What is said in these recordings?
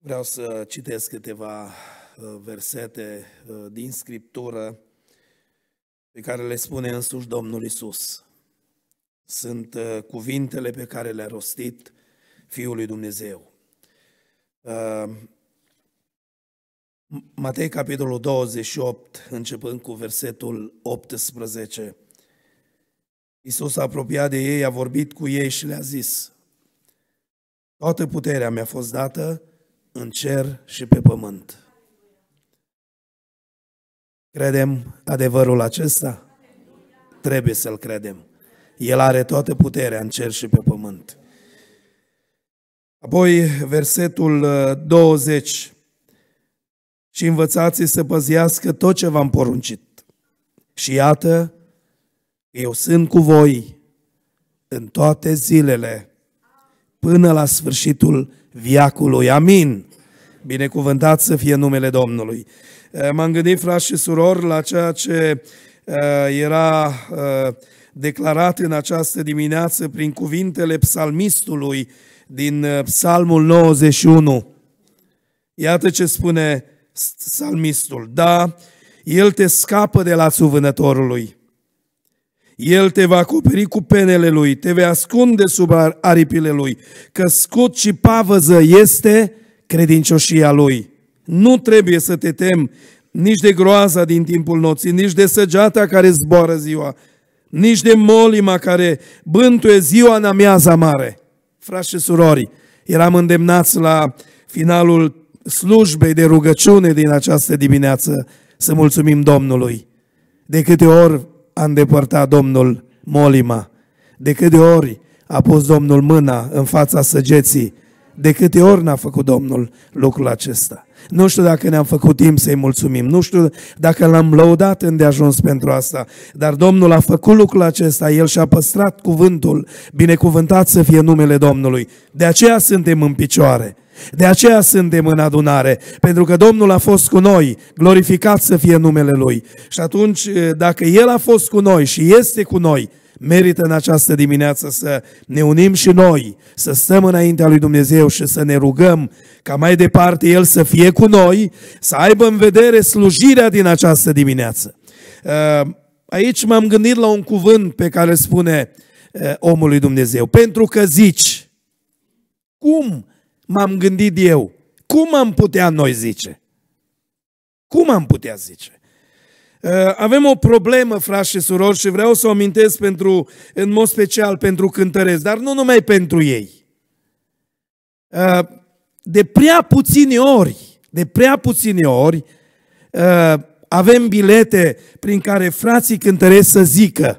Vreau să citesc câteva versete din Scriptură pe care le spune însuși Domnul Iisus. Sunt cuvintele pe care le-a rostit Fiul lui Dumnezeu. Matei, capitolul 28, începând cu versetul 18. Iisus s-a apropiat de ei, a vorbit cu ei și le-a zis: toată puterea mi-a fost dată în cer și pe pământ. Credem adevărul acesta? Trebuie să-l credem. El are toată puterea în cer și pe pământ. Apoi versetul 20. Și învățați-i să păzească tot ce v-am poruncit. Și iată, eu sunt cu voi în toate zilele, până la sfârșitul veacului. Amin. Binecuvântat să fie numele Domnului. M-am gândit, frați și surori, la ceea ce era declarat în această dimineață prin cuvintele psalmistului din Psalmul 91. Iată ce spune psalmistul: da, El te scapă de lațul vânătorului. El te va acoperi cu penele Lui, te vei ascunde sub aripile Lui, că scut și pavăză este credincioșia Lui. Nu trebuie să te temi nici de groaza din timpul nopții, nici de săgeata care zboară ziua, nici de molima care bântuie ziua în amiaza mare. Frați și surori, eram îndemnați la finalul slujbei de rugăciune din această dimineață să mulțumim Domnului. De câte ori a îndepărtat Domnul molima, de câte ori a pus Domnul mâna în fața săgeții, de câte ori n-a făcut Domnul lucrul acesta. Nu știu dacă ne-am făcut timp să-i mulțumim, nu știu dacă l-am lăudat îndeajuns pentru asta, dar Domnul a făcut lucrul acesta, El și-a păstrat cuvântul, binecuvântat să fie numele Domnului. De aceea suntem în picioare, de aceea suntem în adunare, pentru că Domnul a fost cu noi, glorificat să fie numele Lui. Și atunci, dacă El a fost cu noi și este cu noi, merită în această dimineață să ne unim și noi, să stăm înaintea lui Dumnezeu și să ne rugăm ca mai departe El să fie cu noi, să aibă în vedere slujirea din această dimineață. Aici m-am gândit la un cuvânt pe care spune omul lui Dumnezeu. Pentru că zici, cum m-am gândit eu? Cum am putea noi zice? Cum am putea zice? Avem o problemă, frați și surori, și vreau să o amintesc în mod special pentru cântăreți, dar nu numai pentru ei. De prea puține ori avem bilete prin care frații cântăreți să zică: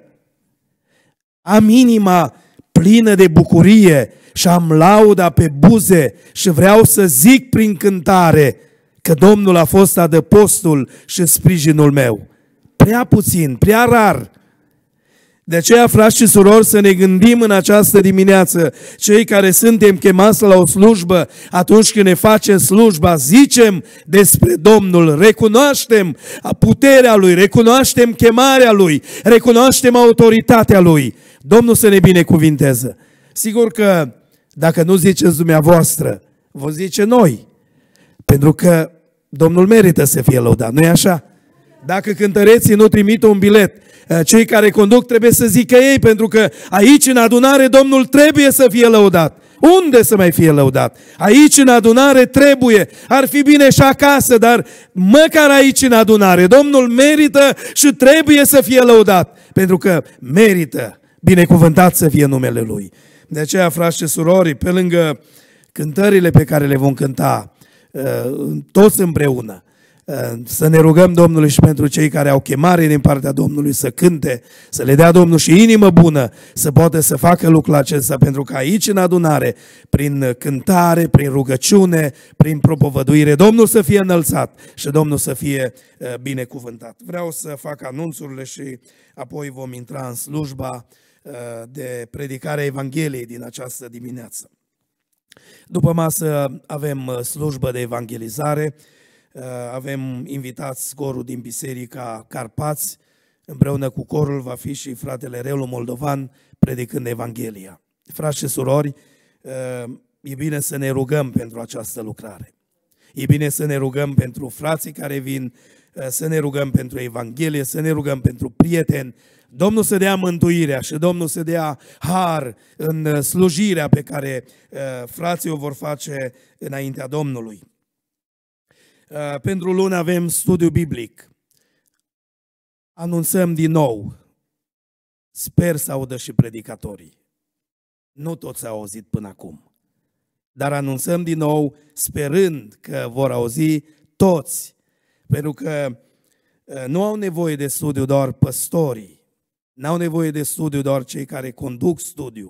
am inima plină de bucurie și am lauda pe buze și vreau să zic prin cântare că Domnul a fost adăpostul și sprijinul meu. Prea puțin, prea rar. De aceea, frați și surori, să ne gândim în această dimineață, cei care suntem chemați la o slujbă, atunci când ne facem slujba, zicem despre Domnul, recunoaștem puterea Lui, recunoaștem chemarea Lui, recunoaștem autoritatea Lui. Domnul să ne binecuvinteze. Sigur că dacă nu ziceți dumneavoastră, vă zice noi, pentru că Domnul merită să fie lăudat, nu-i așa? Dacă cântăreții nu trimit un bilet, cei care conduc trebuie să zică ei, pentru că aici în adunare Domnul trebuie să fie lăudat. Unde să mai fie lăudat? Aici în adunare trebuie. Ar fi bine și acasă, dar măcar aici în adunare Domnul merită și trebuie să fie lăudat, pentru că merită. Binecuvântat să fie numele Lui. De aceea, frați și surori, pe lângă cântările pe care le vom cânta toți împreună, să ne rugăm Domnului și pentru cei care au chemare din partea Domnului să cânte, să le dea Domnul și inimă bună să poată să facă lucrul acesta, pentru că aici în adunare, prin cântare, prin rugăciune, prin propovăduire, Domnul să fie înălțat și Domnul să fie binecuvântat. Vreau să fac anunțurile și apoi vom intra în slujba de predicare a Evangheliei din această dimineață. După masă avem slujbă de evangelizare. Avem invitați corul din Biserica Carpați, împreună cu corul va fi și fratele Relu Moldovan predicând Evanghelia. Frați și surori, e bine să ne rugăm pentru această lucrare. E bine să ne rugăm pentru frații care vin, să ne rugăm pentru Evanghelie, să ne rugăm pentru prieteni. Domnul să dea mântuirea și Domnul să dea har în slujirea pe care frații o vor face înaintea Domnului. Pentru lună avem studiu biblic. Anunțăm din nou. Sper să audă și predicatorii. Nu toți au auzit până acum. Dar anunțăm din nou sperând că vor auzi toți. Pentru că nu au nevoie de studiu doar păstorii. N-au nevoie de studiu doar cei care conduc studiu.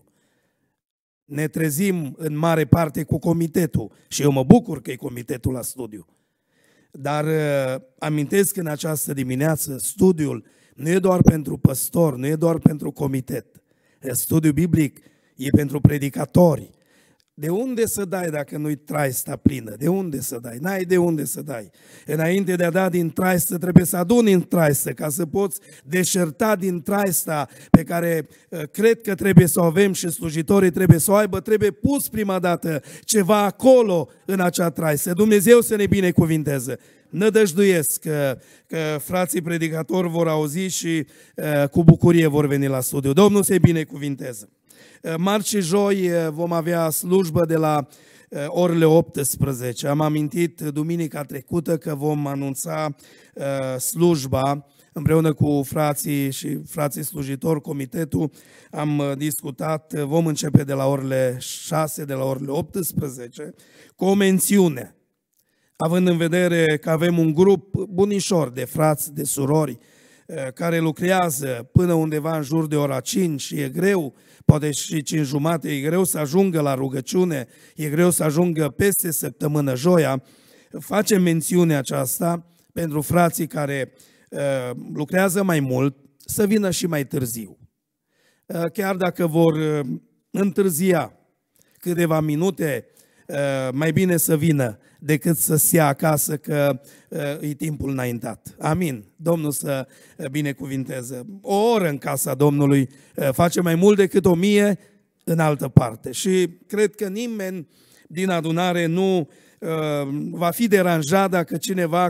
Ne trezim în mare parte cu comitetul și eu mă bucur că e comitetul la studiu. Dar amintesc în această dimineață, studiul nu e doar pentru păstor, nu e doar pentru comitet. Studiul biblic e pentru predicatori. De unde să dai dacă nu-i traista plină? De unde să dai? N-ai de unde să dai. Înainte de a da din traistă, trebuie să aduni în traistă, ca să poți deșerta din traista pe care cred că trebuie să o avem și slujitorii trebuie să o aibă, trebuie pus prima dată ceva acolo în acea traistă. Dumnezeu să ne binecuvinteze. Nădăjduiesc că frații predicatori vor auzi și cu bucurie vor veni la studiu. Domnul să-i binecuvinteze. Marți și joi vom avea slujbă de la orele 18. Am amintit duminica trecută că vom anunța slujba împreună cu frații și frații slujitori, comitetul. Am discutat, vom începe de la orele 6, de la orele 18, cu o mențiune. Având în vedere că avem un grup bunișor de frați, de surori, care lucrează până undeva în jur de ora 5 și e greu, poate și 5 jumate, e greu să ajungă la rugăciune, e greu să ajungă peste săptămână joia, facem mențiunea aceasta pentru frații care lucrează mai mult, să vină și mai târziu. Chiar dacă vor întârzia câteva minute, mai bine să vină decât să se ia acasă că e timpul înaintat. Amin. Domnul să binecuvinteze. O oră în casa Domnului face mai mult decât 1000 în altă parte. Și cred că nimeni din adunare nu va fi deranjat dacă cineva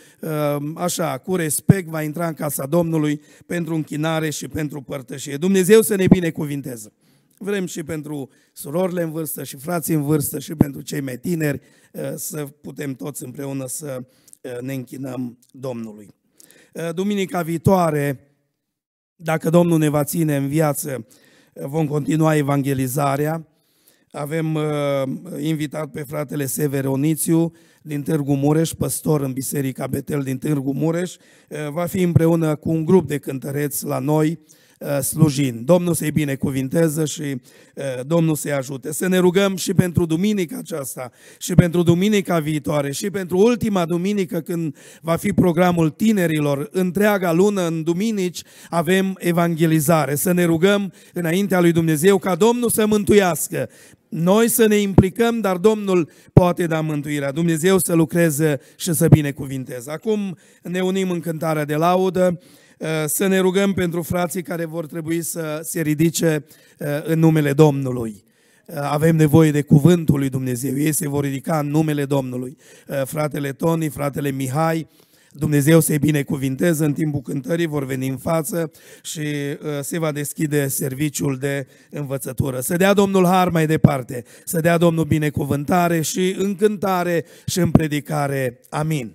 cu respect va intra în casa Domnului pentru închinare și pentru părtășie. Dumnezeu să ne binecuvinteze. Vrem și pentru surorile în vârstă și frații în vârstă și pentru cei mai tineri să putem toți împreună să ne închinăm Domnului. Duminica viitoare, dacă Domnul ne va ține în viață, vom continua evangelizarea. Avem invitat pe fratele Sever Onițiu din Târgu Mureș, păstor în Biserica Betel din Târgu Mureș. Va fi împreună cu un grup de cântăreți la noi, slujind. Domnul să-i binecuvinteze și Domnul să-i ajute. Să ne rugăm și pentru duminica aceasta și pentru duminica viitoare și pentru ultima duminică când va fi programul tinerilor. Întreaga lună în duminici avem evangelizare. Să ne rugăm înaintea lui Dumnezeu ca Domnul să mântuiască. Noi să ne implicăm, dar Domnul poate da mântuirea. Dumnezeu să lucreze și să binecuvinteze. Acum ne unim în cântarea de laudă. Să ne rugăm pentru frații care vor trebui să se ridice în numele Domnului. Avem nevoie de cuvântul lui Dumnezeu. Ei se vor ridica în numele Domnului. Fratele Toni, fratele Mihai, Dumnezeu să-i binecuvinteze în timpul cântării, vor veni în față și se va deschide serviciul de învățătură. Să dea Domnul har mai departe, să dea Domnul binecuvântare și în cântare și în predicare. Amin.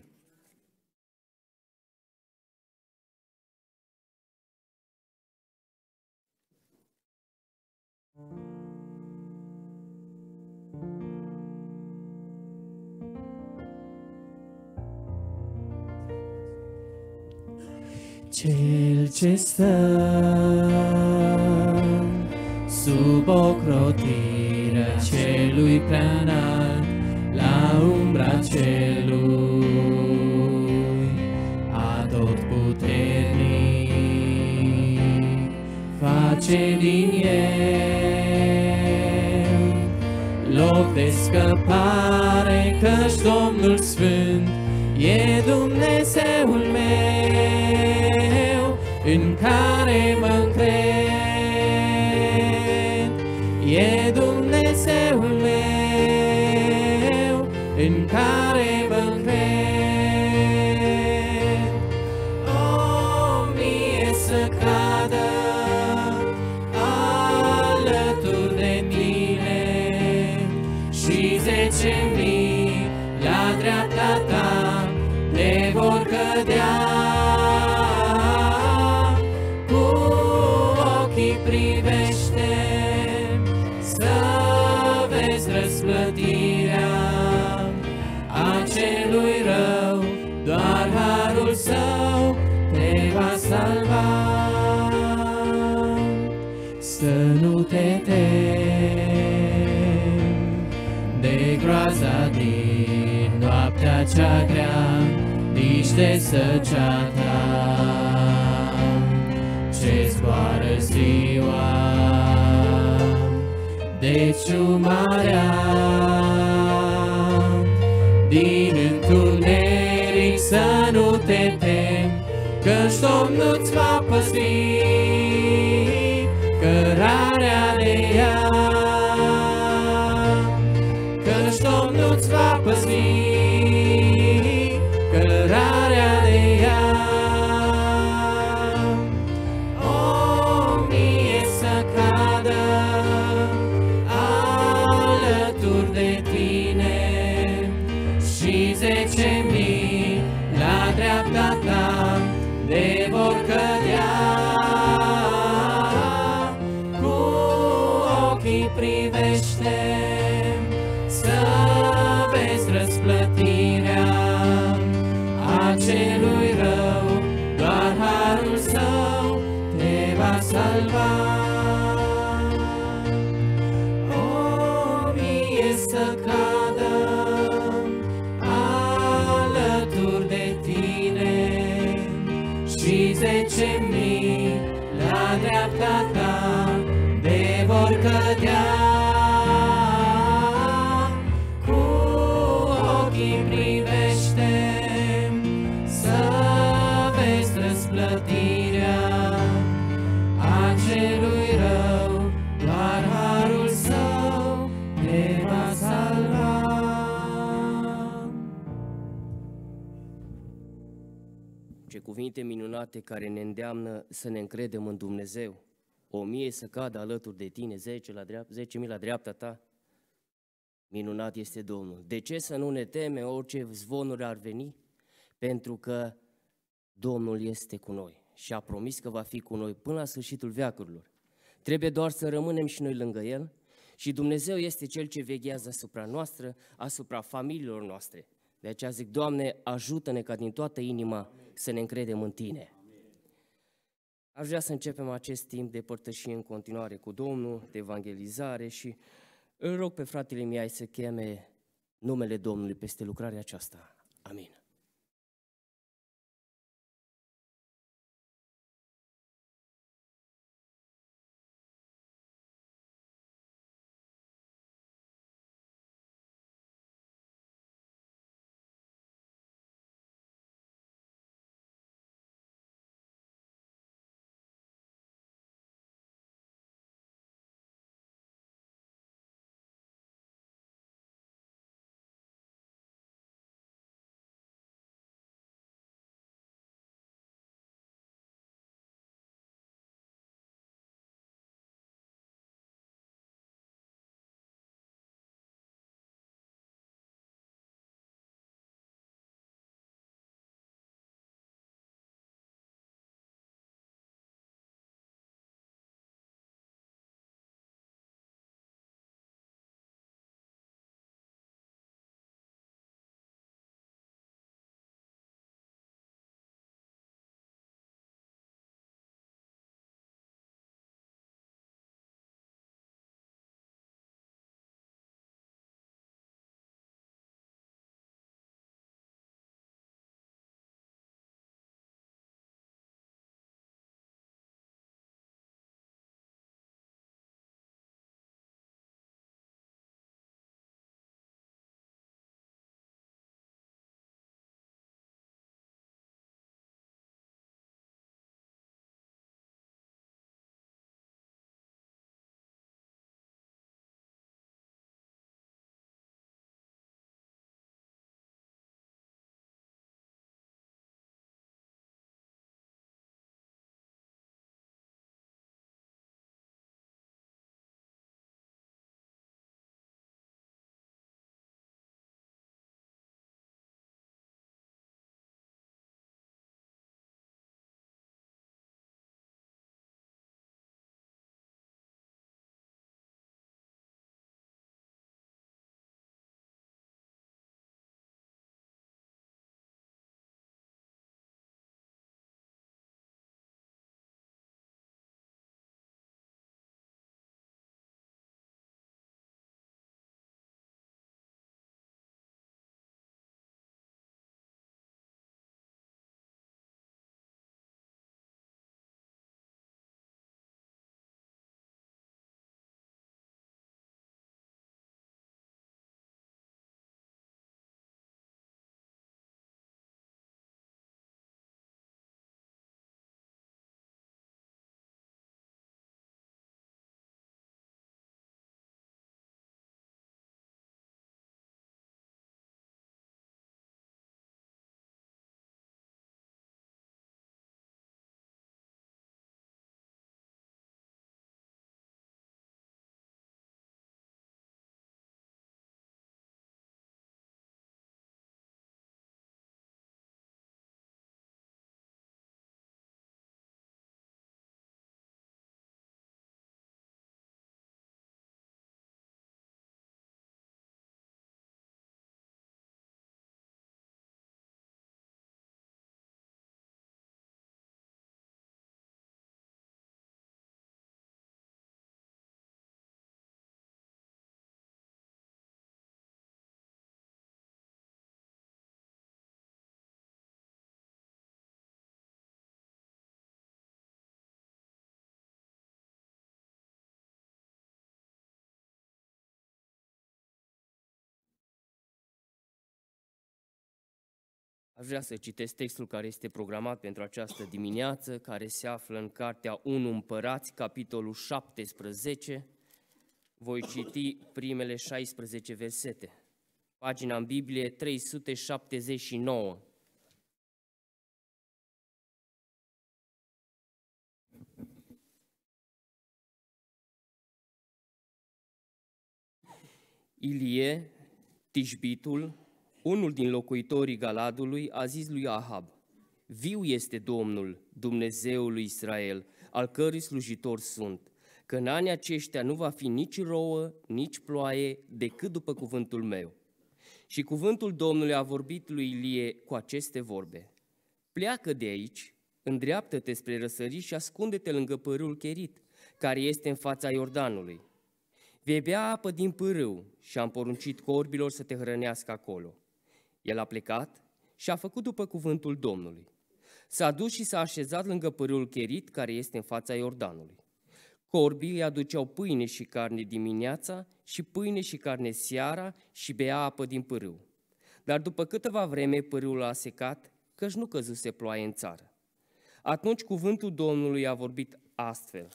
Cel ce stă sub ocrotirea celui preanalt, la umbra celui atotputernic, face din el loc de scăpare, căci Domnul Sfânt e Dumnezeul meu, în care mă încred. E Dumnezeul meu, în care mă să vezi răsplătirea acelui rău, doar harul său te va salva. Să nu te temi de groaza din noaptea cea grea, nici de săgeata ce zboară ziua, de ciumarea din întuneric. Să nu te temi, căci Domnul-ți va păzi cărarea de ea, căci Domnul-ți va păzi cărarea de ea. O mie să cadă alături de tine și 10.000 la dreapta ta de vor cădea. Cu ochii privește să vezi răsplătirea acelui rău, doar harul său te va salva. O mie să cadă alături de tine și 10.000 la dreapta ta de vor cădea. Cu ochii privește să vezi răsplătirea acelui rău, doar harul său te va salva. Ce cuvinte minunate care ne îndeamnă să ne încredem în Dumnezeu. 1.000 să cadă alături de tine, 10.000 la dreapta ta. Minunat este Domnul. De ce să nu ne teme orice zvonuri ar veni? Pentru că Domnul este cu noi și a promis că va fi cu noi până la sfârșitul veacurilor. Trebuie doar să rămânem și noi lângă El și Dumnezeu este Cel ce veghează asupra noastră, asupra familiilor noastre. De aceea zic, Doamne, ajută-ne ca din toată inima să ne încredem în Tine. Aș vrea să începem acest timp de părtășie în continuare cu Domnul, de evangelizare și îl rog pe fratele Mihai să cheme numele Domnului peste lucrarea aceasta. Amin. Aș vrea să citesc textul care este programat pentru această dimineață, care se află în cartea 1 Împărați, capitolul 17. Voi citi primele 16 versete. Pagina în Biblie 379. Ilie, Tișbitul, unul din locuitorii Galadului, a zis lui Ahab: viu este Domnul, Dumnezeul lui Israel, al cărui slujitor sunt, că în anii aceștia nu va fi nici rouă, nici ploaie, decât după cuvântul meu. Și cuvântul Domnului a vorbit lui Ilie cu aceste vorbe: pleacă de aici, îndreaptă-te spre răsărit și ascunde-te lângă pârâul Cherit, care este în fața Iordanului. Vei bea apă din pârâu și am poruncit corbilor să te hrănească acolo. El a plecat și a făcut după cuvântul Domnului. S-a dus și s-a așezat lângă pârâul Cherit, care este în fața Iordanului. Corbii îi aduceau pâine și carne dimineața și pâine și carne seara și bea apă din pârâu. Dar după câteva vreme pârâul a secat, căci nu căzuse ploaie în țară. Atunci cuvântul Domnului a vorbit astfel: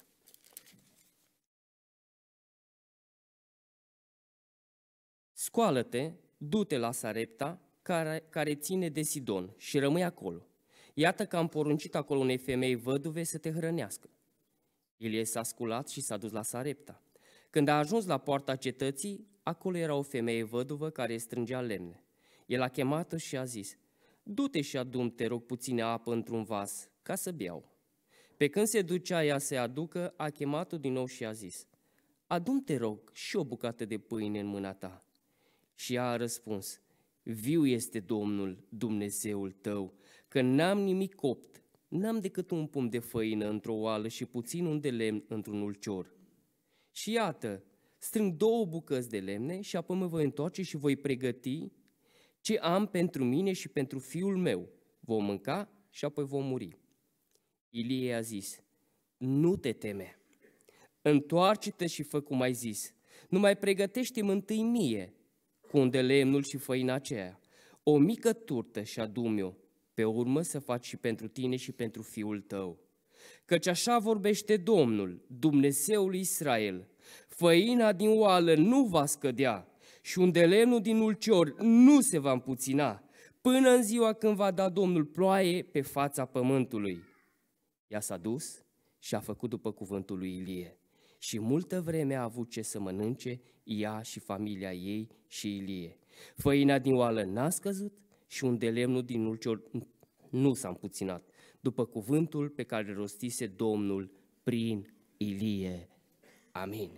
scoală-te, du-te la Sarepta, care ține de Sidon, și rămâi acolo. Iată că am poruncit acolo unei femei văduve să te hrănească. Ilie s-a sculat și s-a dus la Sarepta. Când a ajuns la poarta cetății, acolo era o femeie văduvă care strângea lemne. El a chemat-o și a zis: du-te și adu-mi, te rog, puțină apă într-un vas, ca să beau. Pe când se ducea ea să aducă, a chemat-o din nou și a zis: adu-mi, te rog, și o bucată de pâine în mâna ta. Și ea a răspuns: viu este Domnul, Dumnezeul tău, că n-am nimic copt, n-am decât un pumn de făină într-o oală și puțin un de lemn într-un ulcior. Și iată, strâng 2 bucăți de lemne și apoi mă voi întoarce și voi pregăti ce am pentru mine și pentru fiul meu. Vom mânca și apoi vom muri. Ilie a zis: nu te teme, întoarce-te și fă cum ai zis, numai pregătește-mi întâi mie cu un de lemnul și făina aceea, o mică turtă și adu-mi-o, pe urmă să faci și pentru tine și pentru fiul tău. Căci așa vorbește Domnul, Dumnezeul Israel: făina din oală nu va scădea și un de lemnul din ulcior nu se va împuțina, până în ziua când va da Domnul ploaie pe fața pământului. Ea s-a dus și a făcut după cuvântul lui Ilie. Și multă vreme a avut ce să mănânce ea și familia ei și Ilie. Făina din oală n-a scăzut și un de lemnul din ulcior nu s-a împuținat, după cuvântul pe care rostise Domnul prin Ilie. Amin.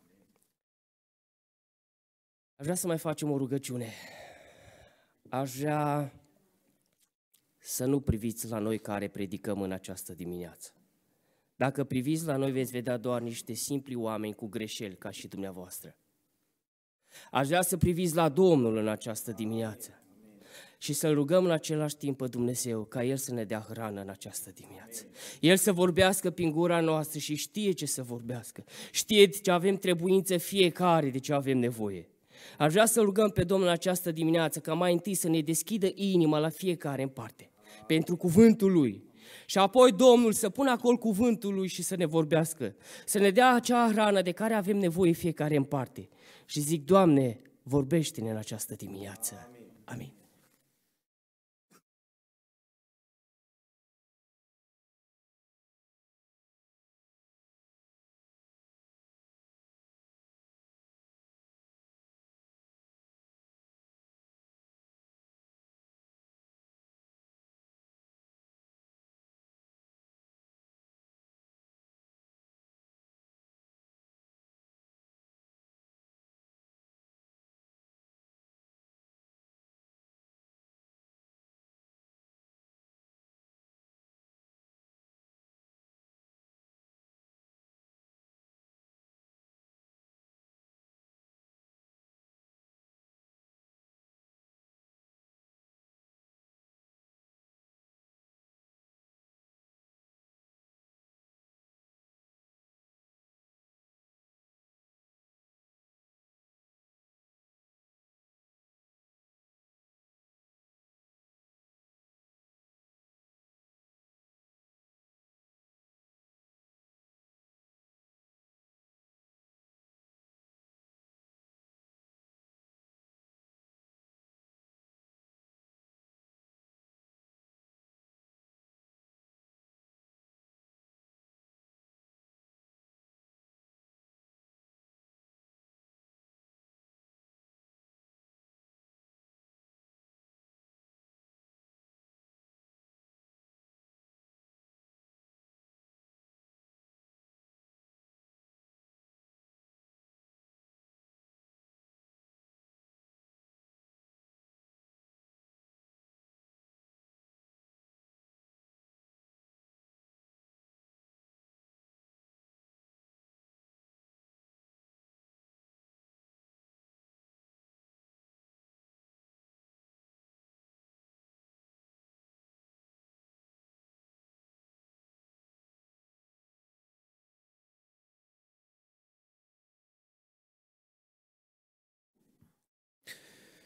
Aș vrea să mai facem o rugăciune. Aș vrea să nu priviți la noi care predicăm în această dimineață. Dacă priviți la noi, veți vedea doar niște simpli oameni cu greșeli, ca și dumneavoastră. Aș vrea să priviți la Domnul în această dimineață și să-L rugăm în același timp pe Dumnezeu ca El să ne dea hrană în această dimineață. El să vorbească prin gura noastră și știe ce să vorbească. Știe ce avem trebuință fiecare, de ce avem nevoie. Aș vrea să rugăm pe Domnul în această dimineață ca mai întâi să ne deschidă inima la fiecare în parte, pentru cuvântul Lui. Și apoi Domnul să pună acolo cuvântul Lui și să ne vorbească, să ne dea acea hrană de care avem nevoie fiecare în parte. Și zic: Doamne, vorbește-ne în această dimineață. Amin.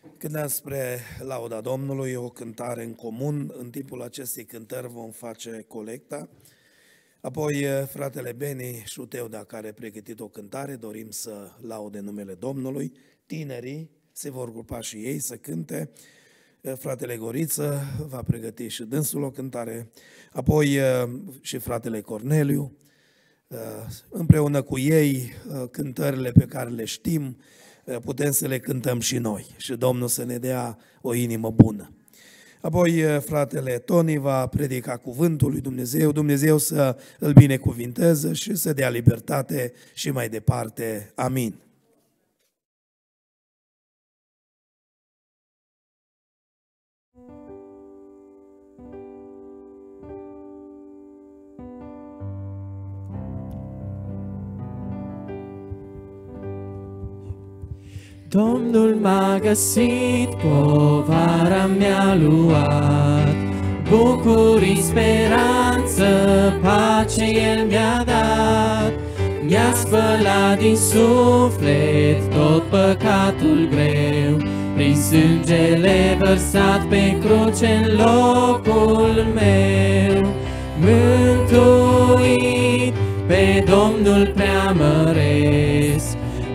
Cântăm spre lauda Domnului, o cântare în comun. În timpul acestei cântări vom face colecta. Apoi fratele Beni Șuteuda, care a pregătit o cântare, dorim să laude numele Domnului. Tinerii se vor grupa și ei să cânte. Fratele Goriță va pregăti și dânsul o cântare. Apoi și fratele Corneliu. Împreună cu ei, cântările pe care le știm, putem să le cântăm și noi și Domnul să ne dea o inimă bună. Apoi fratele Toni va predica cuvântul lui Dumnezeu, Dumnezeu să îl binecuvinteze și să dea libertate și mai departe. Amin. Domnul m-a găsit, povara mi-a luat, bucurii, speranță, pace El mi-a dat. Mi-a spălat din suflet tot păcatul greu, prin sângele vărsat pe cruce în locul meu. Mântuit pe Domnul preamăresc,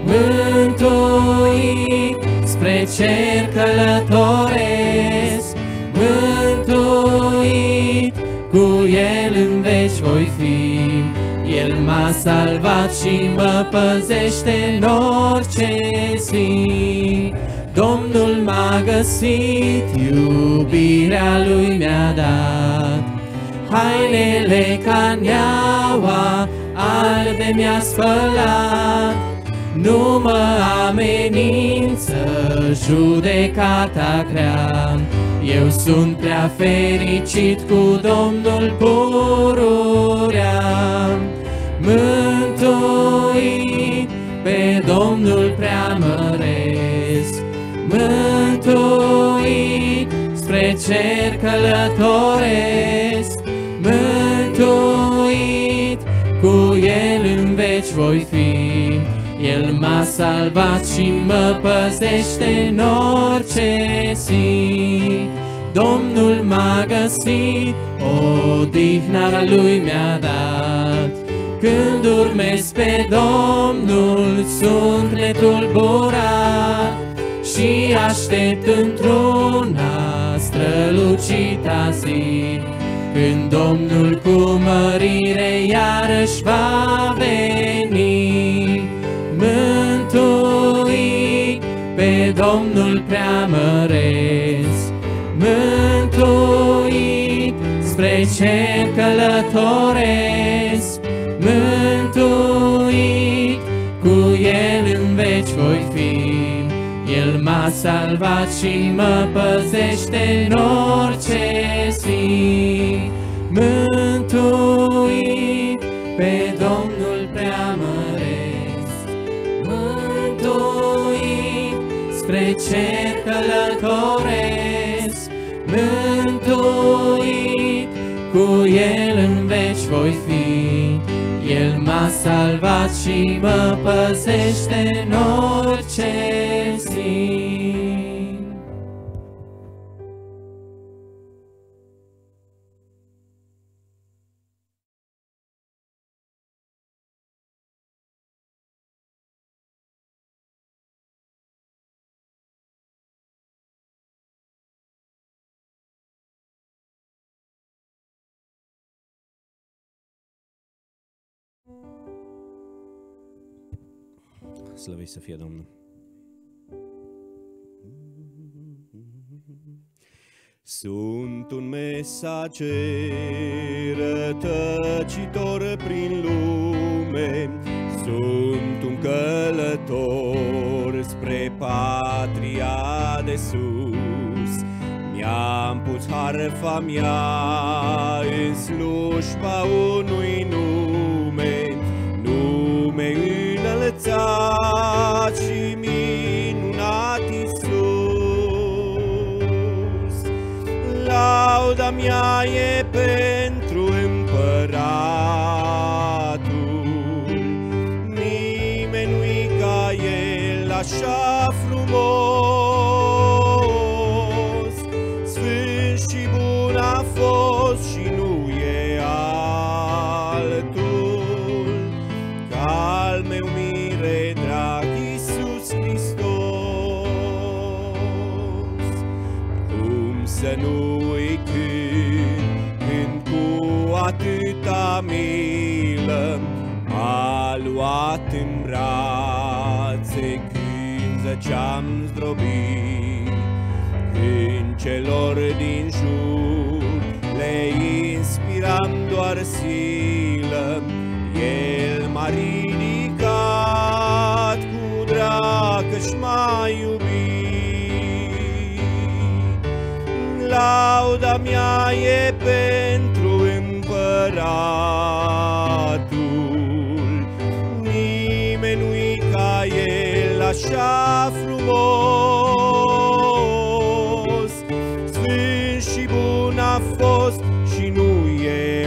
mântuit spre cer călătoresc, mântuit cu El în veci voi fi. El m-a salvat și mă păzește în orice zi. Domnul m-a găsit, iubirea Lui mi-a dat, hainele ca neaua albe mi-a spălat. Nu mă amenință judecata grea, eu sunt prea fericit, cu Domnul pururea. Mântuit pe Domnul preamăresc, mântuit spre cer călătoresc, mântuit cu El în veci voi fi. El m-a salvat și mă păzește în orice zi. Domnul m-a găsit, odihna Lui mi-a dat. Când urmez pe Domnul, sunt netulburat și aștept într-una strălucita zi, când Domnul cu mărire iarăși va veni. Mântuit pe Domnul preamăresc, mântuit spre cer călătoresc, mântuit cu El în veci voi fi. El m-a salvat și mă păzește în orice zi. Mântuit pe Domnul preamăresc, mântuit spre cer călătoresc, mântuit cu El în veci voi fi. El m-a salvat și mă păzește în orice zi. Slăvit să fie Domnul! Sunt un mesager rătăcitor prin lume, sunt un călător spre patria de sus. Mi-am pus harfa mea în slujba unui nume, nume înălțat și minunat Iisus. Lauda mea e pentru împăratul, nimeni nu-i ca El așa frumos. să nu-i cânt cu atâta milă m-a luat în brațe când zăceam zdrobit, când celor din jur le inspiram doar silă, El m-a ridicat cu drag și m-a iubit. Lauda mea e pentru împăratul, nimeni nu-i ca El așa frumos. Sfânt și bun a fost și nu e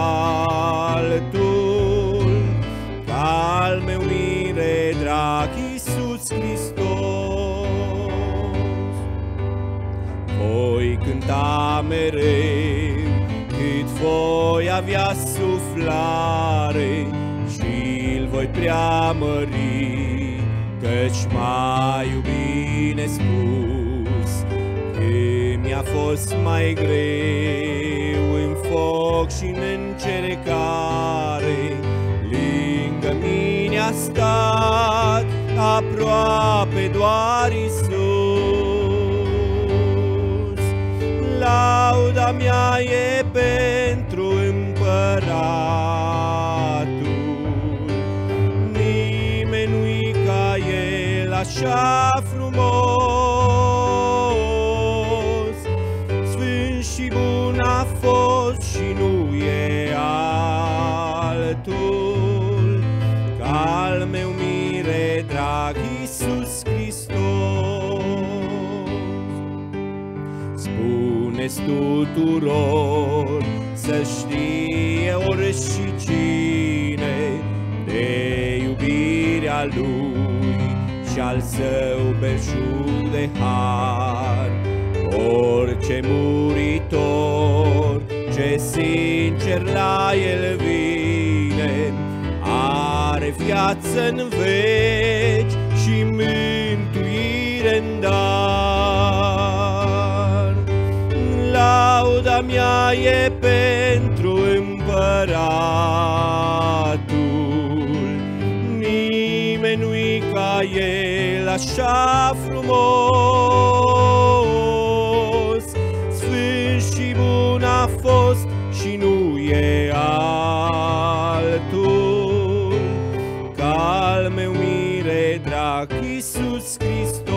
altul, ca al meu mire drag Iisus Hristos. Voi cânta mereu cât voi avea suflare și-l voi preamări, căci m-a iubit nespus. Când mi-a fost mai greu în foc și în încercare, lângă mine a stat aproape doar Iisus. Lauda mea e pentru împăratul, nimeni nu-i ca El așa frumos. Sfânt și bun a fost și nu e altul, ca al meu mire drag Iisus Hristos. Spuneți tuturor să știe oricine de iubirea Lui și al Său belșug de har. Orice muritor ce sincer la El vine are viață-n veci și mântuire-n dar. Lauda mea e pentru împăratul, nimeni nu-i ca El așa frumos. Sfânt și bun a fost și nu e altul, ca al meu mire drag Iisus Hristos.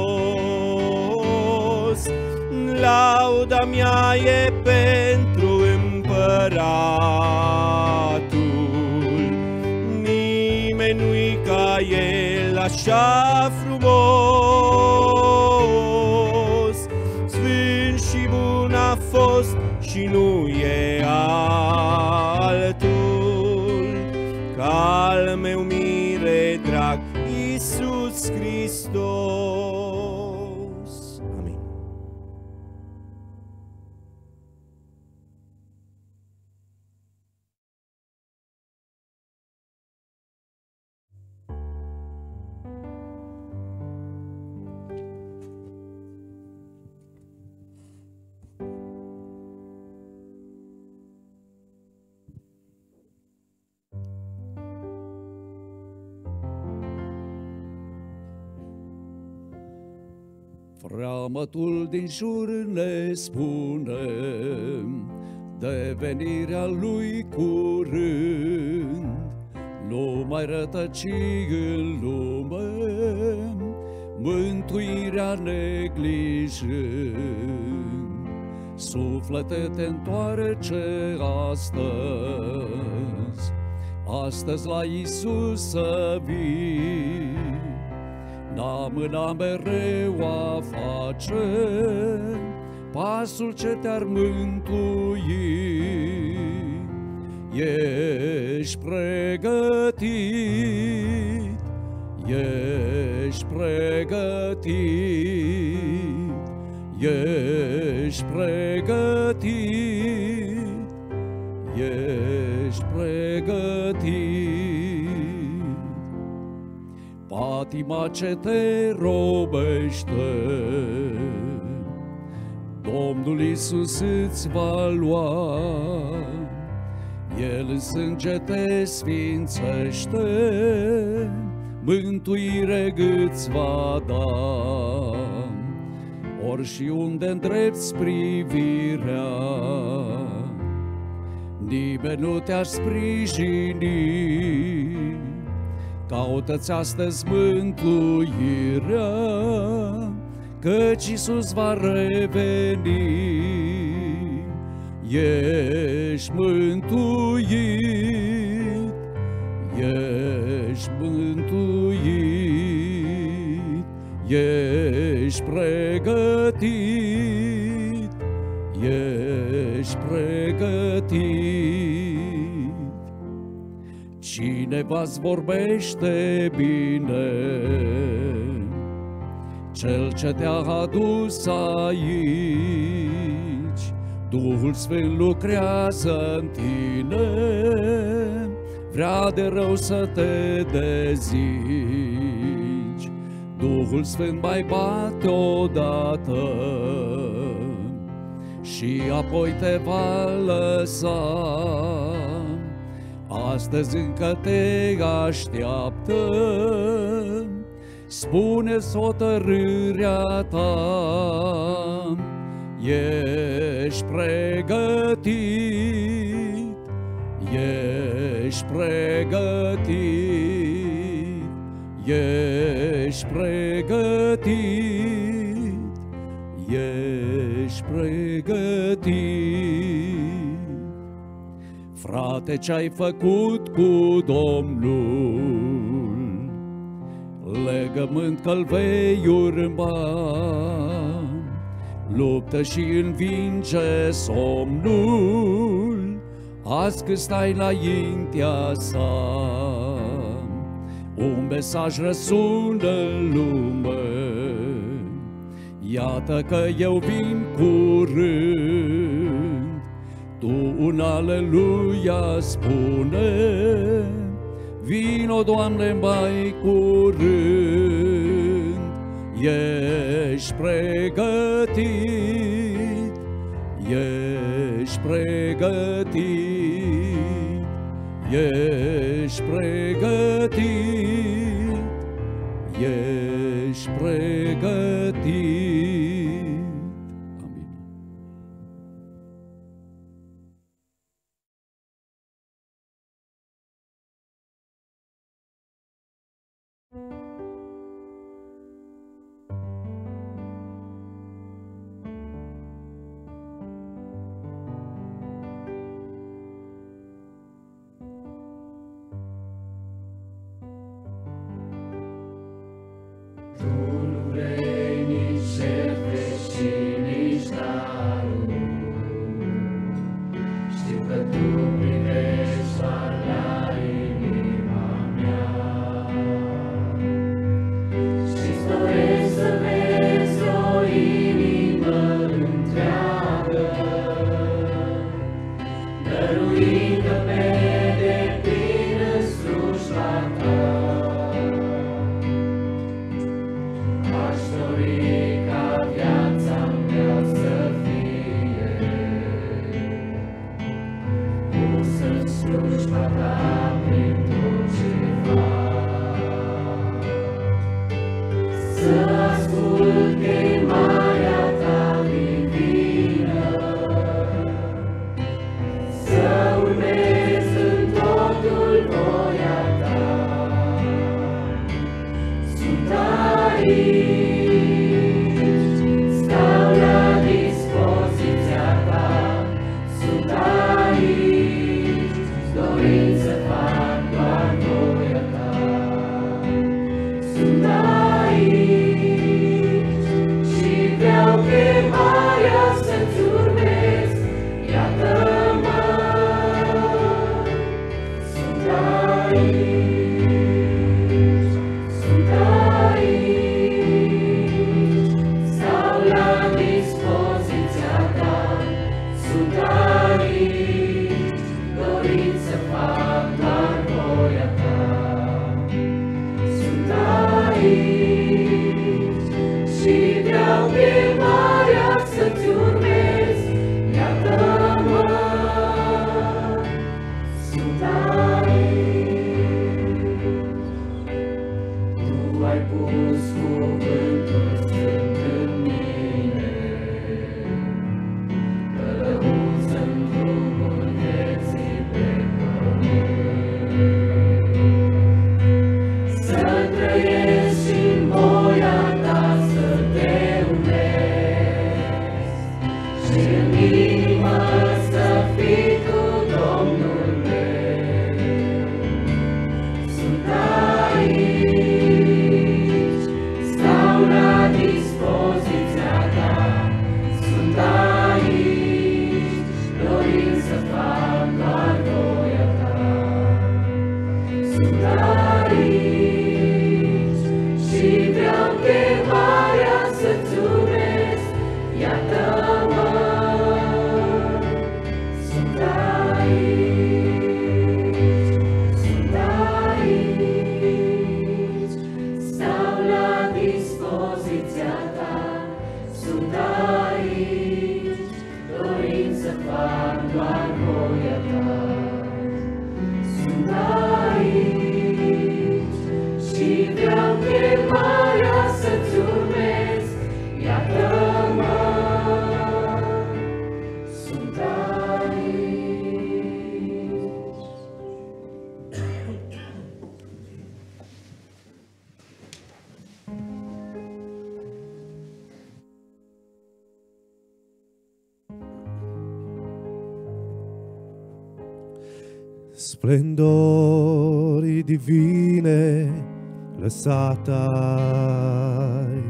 Lauda mea e pentru împăratul, nimeni nu-i ca El așa frumos. Sfânt și bun a fost și nu e altul, ca al meu mire drag Iisus Hristos. Amin. Freamătul din jur ne spune de venirea Lui curând. Nu mai rătăci în lume, mântuirea neglijând. Suflete, te întoarce astăzi, astăzi la Iisus să vii. N-amâna mereu a face pasul ce te-ar mântui. Ești pregătit, ești pregătit, ești pregătit, ești pregătit. Patima ce te robește, Domnul Iisus îți va lua, El în sânge te sfințește, mântuire îți va da. Ori și unde îndrepți privirea, nimeni nu te-ar sprijini. Caută-ți astăzi mântuirea, căci Iisus va reveni. Ești mântuit, ești mântuit, ești pregătit, ești pregătit. Cineva-ți vorbește bine, Cel ce te-a adus aici, Duhul Sfânt lucrează în tine, vrea de rău să te dezici. Duhul Sfânt mai bate odată și apoi te va lăsa. Astăzi încă te așteaptă, spune-ți hotărârea ta. Ești pregătit, ești pregătit, ești pregătit, ești pregătit. Frate, ce-ai făcut cu Domnul, legământ că-l vei urma. Luptă și învinge somnul, azi când stai înaintea sa. Un mesaj răsună în lume, iată că eu vin curând. Tu un aleluia spune, vino, Doamne, mai curând. Ești pregătit, ești pregătit, ești pregătit, ești pregătit. Sunt aici. Splendori divine lăsatai,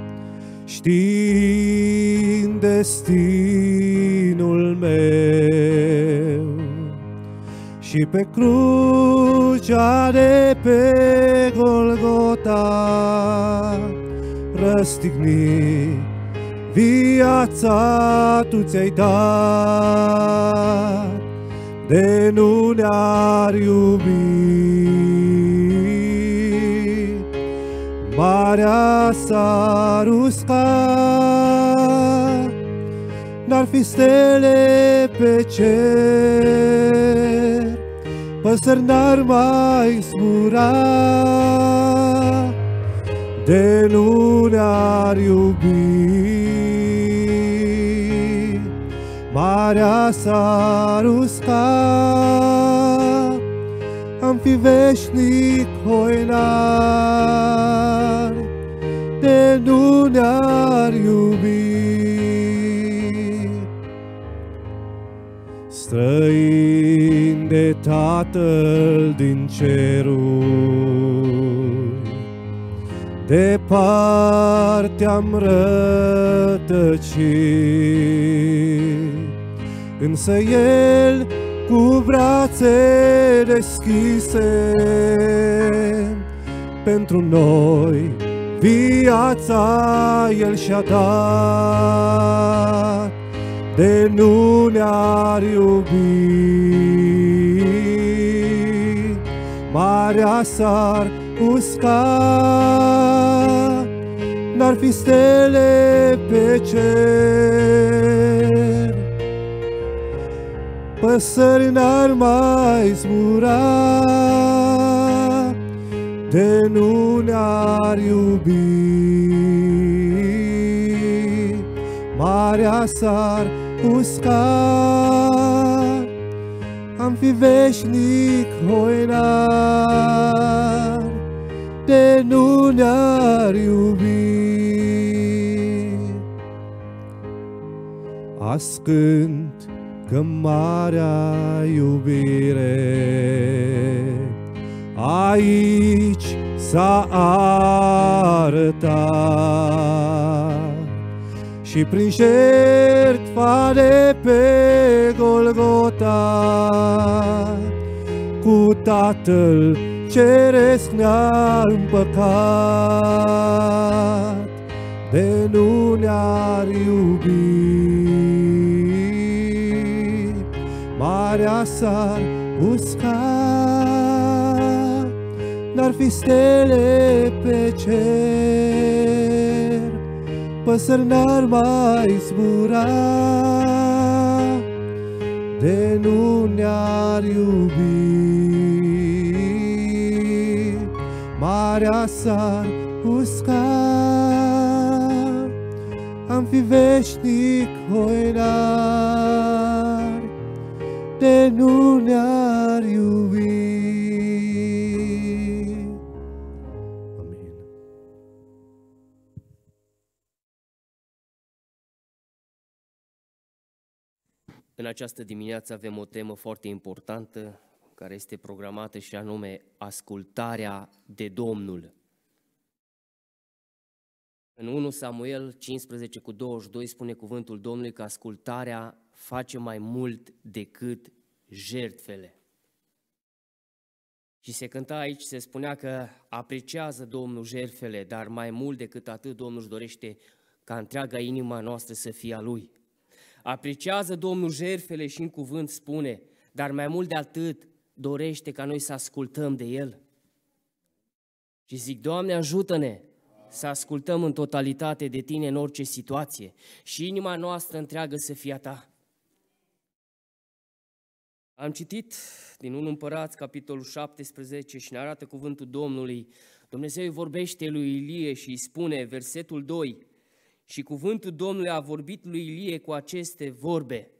știind destinul meu, și pe crucea de pe Golgota răstignit viața tu ți-ai dat. De nu ne-ar iubi, marea s-ar usca, n-ar fi stele pe cer, păsări n-ar mai zbura. De nu ne-ar iubi, marea s-ar usca, am fi veșnic hoinar. De nu ne-ar iubi, străini de Tatăl din ceruri, departe am rătăcit, însă El cu brațe deschise pentru noi viața El și-a dat. De nu ne-ar iubi, marea s-ar usca, n-ar fi stele pe cer, păsări n-ar mai zbura. De nu ne-ar iubi, marea s-ar usca, am fi veșnic hoinar. De nu ne-ar iubi, ascând că marea iubire aici s-a arătat, și prin jertfa de pe Golgota cu Tatăl Ceresc ne-a împăcat. De nu ne-ar iubi, marea s-ar usca, n-ar fi stele pe cer, păsări n-ar mai zbura. De nu ne-ar iubi, marea s-ar uscat, am fi veșnic hoinar, de nu ne-ar iubi. Amin. În această dimineață avem o temă foarte importantă care este programată și anume ascultarea de Domnul. În 1 Samuel 15:22 spune cuvântul Domnului că ascultarea face mai mult decât jertfele. Și se cânta aici, se spunea că apreciază Domnul jertfele, dar mai mult decât atât Domnul își dorește ca întreaga inima noastră să fie a Lui. Apreciază Domnul jertfele și în cuvânt spune, dar mai mult de atât dorește ca noi să ascultăm de El. Și zic, Doamne, ajută-ne să ascultăm în totalitate de Tine în orice situație și inima noastră întreagă să fie a Ta. Am citit din 1 Împărați, capitolul 17 și ne arată cuvântul Domnului. Dumnezeu îi vorbește lui Ilie și îi spune, versetul 2, și cuvântul Domnului a vorbit lui Ilie cu aceste vorbe.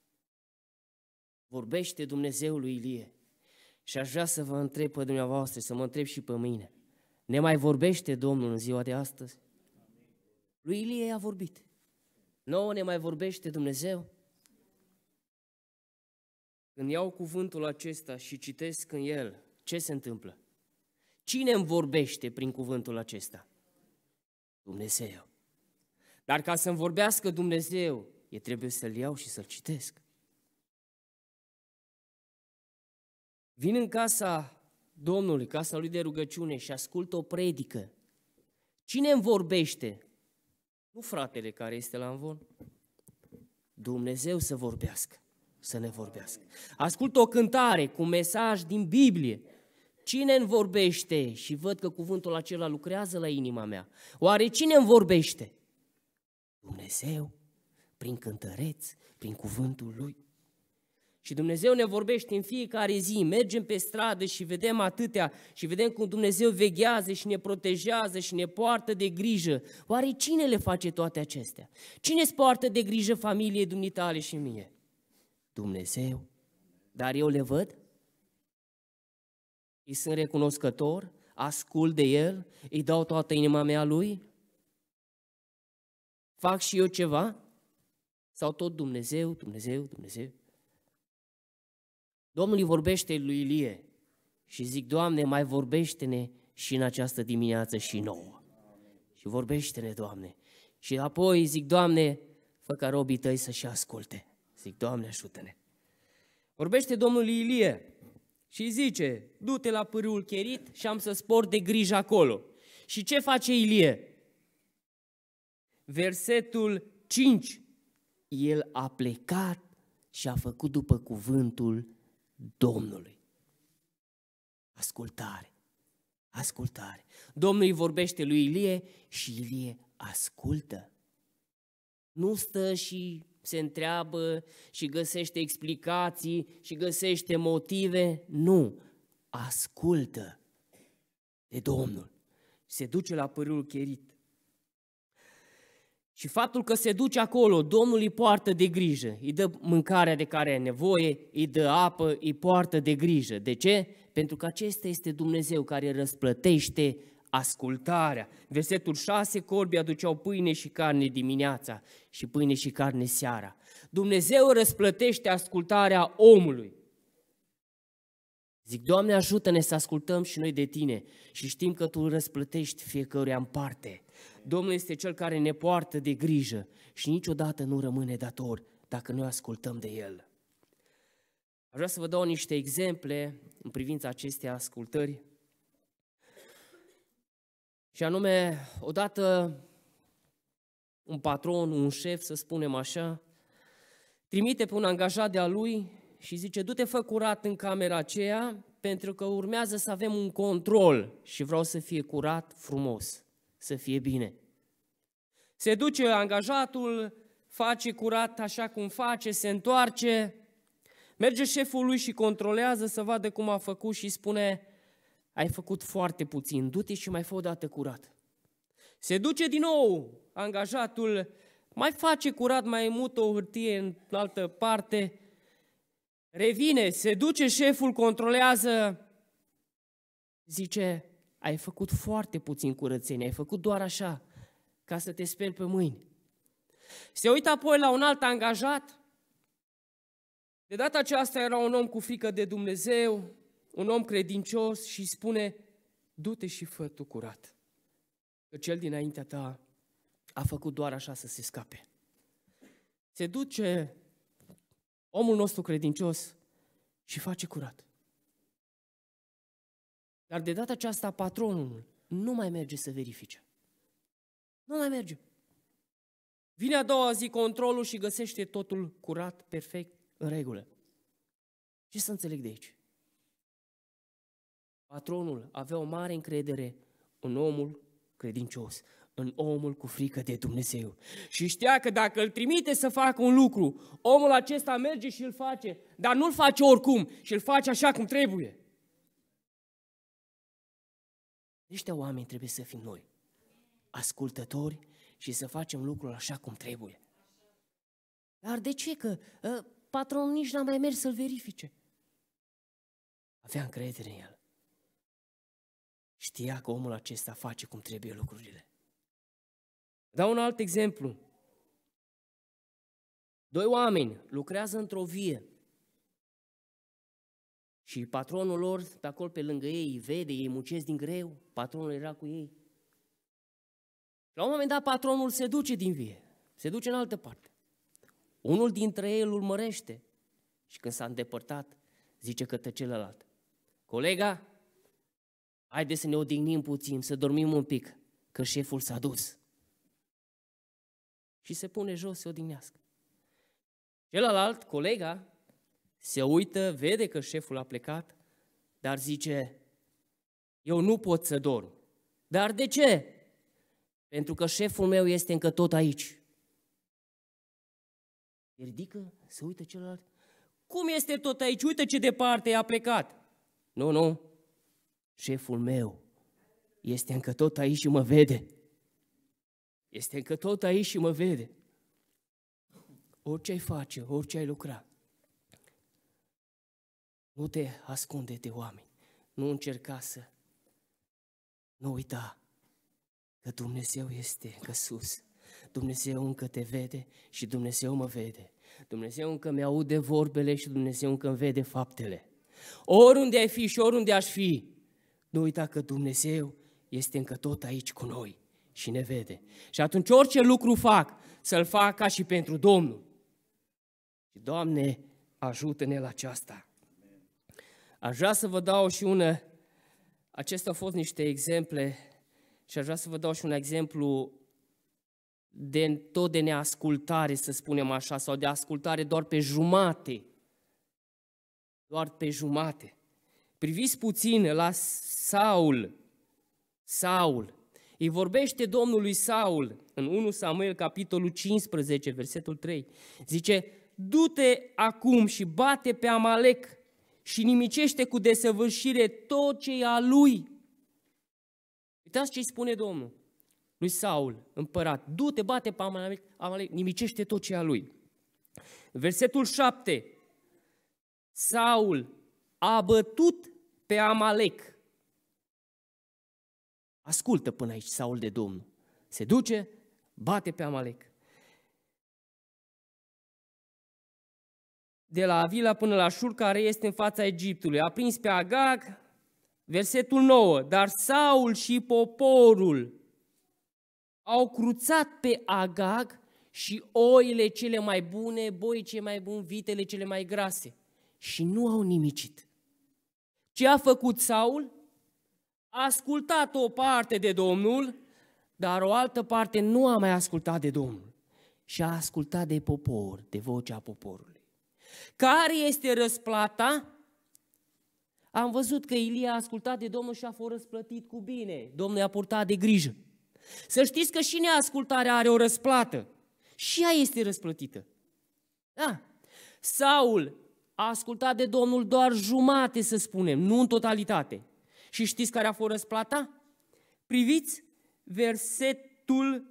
Vorbește Dumnezeu lui Ilie. Și aș vrea să vă întreb pe dumneavoastră, să mă întreb și pe mine. Ne mai vorbește Domnul în ziua de astăzi? Lui Ilie a vorbit. Nouă ne mai vorbește Dumnezeu? Când iau cuvântul acesta și citesc în el, ce se întâmplă? Cine îmi vorbește prin cuvântul acesta? Dumnezeu. Dar ca să-mi vorbească Dumnezeu, trebuie să-l iau și să-l citesc. Vin în casa Domnului, casa lui de rugăciune și ascult o predică. Cine îmi vorbește? Nu fratele care este la amvon. Dumnezeu să vorbească, să ne vorbească. Ascult o cântare cu mesaj din Biblie. Cine îmi vorbește? Și văd că cuvântul acela lucrează la inima mea. Oare cine îmi vorbește? Dumnezeu, prin cântăreți, prin cuvântul Lui. Și Dumnezeu ne vorbește în fiecare zi, mergem pe stradă și vedem atâtea și vedem cum Dumnezeu veghează și ne protejează și ne poartă de grijă. Oare cine le face toate acestea? Cine îți poartă de grijă familiei dumitale și mie? Dumnezeu. Dar eu le văd? Îi sunt recunoscător? Ascult de El? Îi dau toată inima mea Lui? Fac și eu ceva? Sau tot Dumnezeu, Dumnezeu, Dumnezeu? Domnul îi vorbește lui Ilie și zic, Doamne, mai vorbește-ne și în această dimineață și nouă. Și vorbește-ne, Doamne. Și apoi zic, Doamne, fă ca robii Tăi să-și asculte. Zic, Doamne, ajută-ne. Vorbește Domnul Ilie și zice, du-te la pârâul Cherit și am să-ți port de grijă acolo. Și ce face Ilie? Versetul 5. El a plecat și a făcut după cuvântul Domnului. Ascultare, ascultare. Domnul îi vorbește lui Ilie și Ilie ascultă. Nu stă și se întreabă și găsește explicații și găsește motive. Nu, ascultă de Domnul. Se duce la pârâul Cherit. Și faptul că se duce acolo, Domnul îi poartă de grijă, îi dă mâncarea de care are nevoie, îi dă apă, îi poartă de grijă. De ce? Pentru că acesta este Dumnezeu care răsplătește ascultarea. Versetul 6, corbii aduceau pâine și carne dimineața și pâine și carne seara. Dumnezeu răsplătește ascultarea omului. Zic, Doamne, ajută-ne să ascultăm și noi de Tine și știm că Tu răsplătești fiecăruia în parte. Domnul este Cel care ne poartă de grijă și niciodată nu rămâne dator dacă noi ascultăm de El. Aș vrea să vă dau niște exemple în privința acestei ascultări. Și anume, odată un patron, un șef, să spunem așa, trimite pe un angajat de-a lui și zice, du-te, fă curat în camera aceea, pentru că urmează să avem un control și vreau să fie curat, frumos, să fie bine. Se duce angajatul, face curat așa cum face, se întoarce, merge șeful lui și controlează să vadă cum a făcut și spune, ai făcut foarte puțin, du-te și mai fă o dată curat. Se duce din nou angajatul, mai face curat, mai mută o hârtie în altă parte, revine, se duce șeful, controlează, zice, ai făcut foarte puțin curățenie, ai făcut doar așa, ca să te speli pe mâini. Se uită apoi la un alt angajat, de data aceasta era un om cu frică de Dumnezeu, un om credincios și spune, du-te și fă tu curat, că cel dinaintea ta a făcut doar așa să se scape. Se duce omul nostru credincios și face curat. Dar de data aceasta patronul nu mai merge să verifice. Nu mai merge. Vine a doua zi controlul și găsește totul curat, perfect, în regulă. Ce să înțeleg de aici? Patronul avea o mare încredere în omul credincios, în omul cu frică de Dumnezeu. Și știa că dacă îl trimite să facă un lucru, omul acesta merge și îl face, dar nu îl face oricum și îl face așa cum trebuie. Ăștia oameni trebuie să fim noi, ascultători și să facem lucrul așa cum trebuie. Dar de ce? Că patronul nici n-a mai mers să-l verifice. Avea încredere în el. Știa că omul acesta face cum trebuie lucrurile. Dau un alt exemplu. Doi oameni lucrează într-o vie și patronul lor, de acolo pe lângă ei, îi vede, ei muncesc din greu, patronul era cu ei. La un moment dat patronul se duce din vie, se duce în altă parte. Unul dintre ei îl urmărește și când s-a îndepărtat, zice către celălalt, colega, haide să ne odihnim puțin, să dormim un pic, că șeful s-a dus. Și se pune jos, se odihnească. Celălalt, colega, se uită, vede că șeful a plecat, dar zice, eu nu pot să dorm. Dar de ce? Pentru că șeful meu este încă tot aici. Se ridică, se uită celălalt. Cum este tot aici? Uite ce departe a plecat. Nu, șeful meu este încă tot aici și mă vede. Este încă tot aici și mă vede. Orice ai face, orice ai lucra, nu te ascunde de oameni. Nu încerca să nu uita că Dumnezeu este încă sus. Dumnezeu încă te vede și Dumnezeu mă vede. Dumnezeu încă mi-aude vorbele și Dumnezeu încă îmi vede faptele. Oriunde ai fi și oriunde aș fi, nu uita că Dumnezeu este încă tot aici cu noi și ne vede. Și atunci orice lucru fac, să-l fac ca și pentru Domnul. Și Doamne, ajută-ne la aceasta. Aș vrea să vă dau și acestea au fost niște exemple și aș vrea să vă dau și un exemplu de neascultare, să spunem așa, sau de ascultare doar pe jumate. Doar pe jumate. Priviți puțin la Saul. Îi vorbește Domnul lui Saul în 1 Samuel, capitolul 15, versetul 3. Zice, du-te acum și bate pe Amalec și nimicește cu desăvârșire tot ce e a lui. Uitați ce îi spune Domnul lui Saul, împărat. Du-te, bate pe Amalec, nimicește tot ce e a lui. Versetul 7. Saul a bătut pe Amalec. Ascultă până aici Saul de Domnul. Se duce, bate pe Amalec. De la Avila până la Șur, care este în fața Egiptului. A prins pe Agag, versetul 9. Dar Saul și poporul au cruțat pe Agag și oile cele mai bune, boii cei mai buni, vitele cele mai grase. Și nu au nimicit. Ce a făcut Saul? A ascultat o parte de Domnul, dar o altă parte nu a mai ascultat de Domnul. Și a ascultat de popor, de vocea poporului. Care este răsplata? Am văzut că Ilie a ascultat de Domnul și a fost răsplătit cu bine. Domnul i-a purtat de grijă. Să știți că și neascultarea are o răsplată. Și ea este răsplătită. Da. Saul a ascultat de Domnul doar jumate, să spunem, nu în totalitate. Și știți care a fost răsplata? Priviți versetul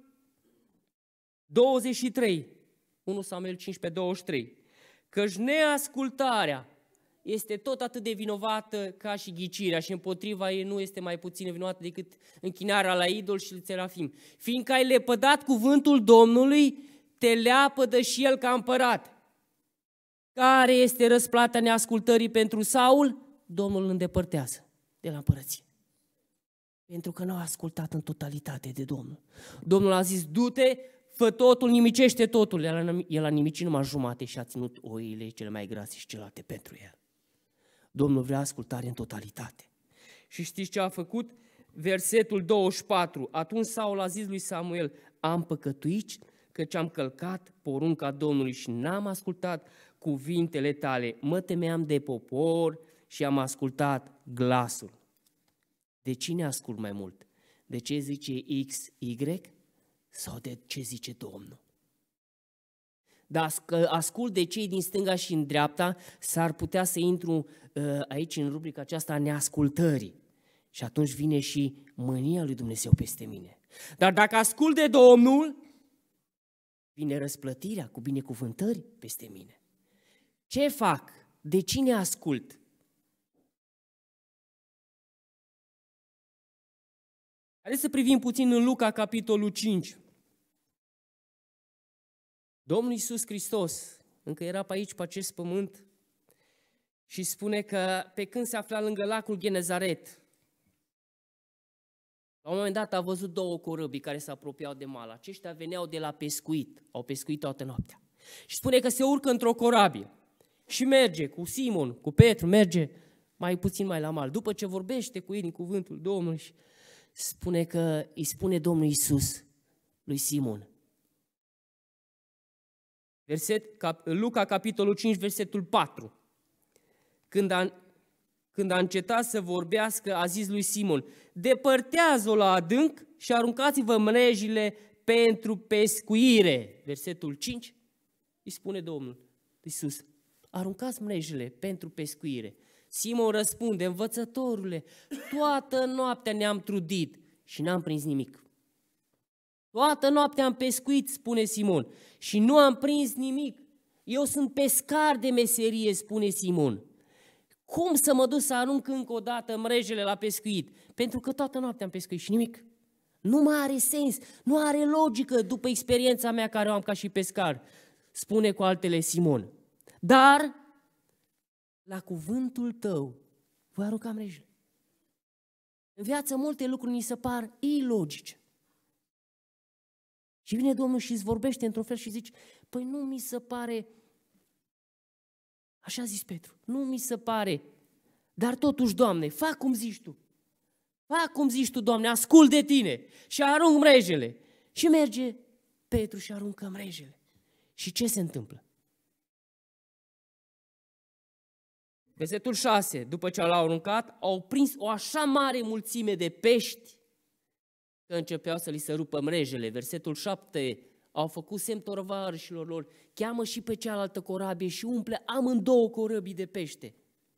23, 1 Samuel 15, 23, căci neascultarea este tot atât de vinovată ca și ghicirea și împotriva ei nu este mai puțin vinovată decât închinarea la idol și țerafim. Fiindcă ai lepădat cuvântul Domnului, te leapădă și el ca împărat. Care este răsplata neascultării pentru Saul? Domnul îl îndepărtează de la împărăție. Pentru că nu a ascultat în totalitate de Domnul. Domnul a zis, du-te, fă totul, nimicește totul. El a nimicit numai jumate și a ținut oile cele mai grase și celelalte pentru el. Domnul vrea ascultare în totalitate. Și știți ce a făcut? Versetul 24. Atunci Saul a zis lui Samuel, am păcătuit căci am călcat porunca Domnului și n-am ascultat cuvintele tale. Mă temeam de popor și am ascultat glasul. De cine ascult mai mult? De ce zice X, Y? Sau de ce zice Domnul? Dacă ascult de cei din stânga și în dreapta, s-ar putea să intru aici în rubrica aceasta a neascultării. Și atunci vine și mânia lui Dumnezeu peste mine. Dar dacă ascult de Domnul, vine răsplătirea cu binecuvântări peste mine. Ce fac? De cine ascult? Haideți să privim puțin în Luca, capitolul 5. Domnul Iisus Hristos încă era pe aici, pe acest pământ, și spune că pe când se afla lângă lacul Genezaret, la un moment dat a văzut două corăbii care se apropiau de mal. Aceștia veneau de la pescuit, au pescuit toată noaptea. Și spune că se urcă într-o corabie și merge cu Simon, cu Petru, merge mai puțin mai la mal. După ce vorbește cu ei din cuvântul Domnului, spune că îi spune Domnul Iisus lui Simon. Luca, capitolul 5, versetul 4. Când a încetat să vorbească, a zis lui Simon, depărtează-o la adânc și aruncați-vă mrejile pentru pescuire. Versetul 5, îi spune Domnul Iisus, aruncați mrejile pentru pescuire. Simon răspunde, învățătorule, toată noaptea ne-am trudit și n-am prins nimic. Toată noaptea am pescuit, spune Simon, și nu am prins nimic. Eu sunt pescar de meserie, spune Simon. Cum să mă duc să arunc încă o dată mrejele la pescuit? Pentru că toată noaptea am pescuit și nimic. Nu mai are sens, nu are logică după experiența mea care o am ca și pescar, spune cu altele Simon. Dar la cuvântul tău voi arunca mrejele. În viață multe lucruri ni se par ilogice. Și vine Domnul și îți vorbește într-un fel și zici, păi nu mi se pare, așa a zis Petru, nu mi se pare, dar totuși, Doamne, fac cum zici Tu. Fac cum zici Tu, Doamne, ascult de Tine și arunc mrejele. Și merge Petru și aruncă mrejele. Și ce se întâmplă? Versetul 6, după ce l-au aruncat, au prins o așa mare mulțime de pești că începeau să li se rupă mrejele. Versetul 7, au făcut semn tovarășilor lor, cheamă și pe cealaltă corabie și umple amândouă corăbii de pește.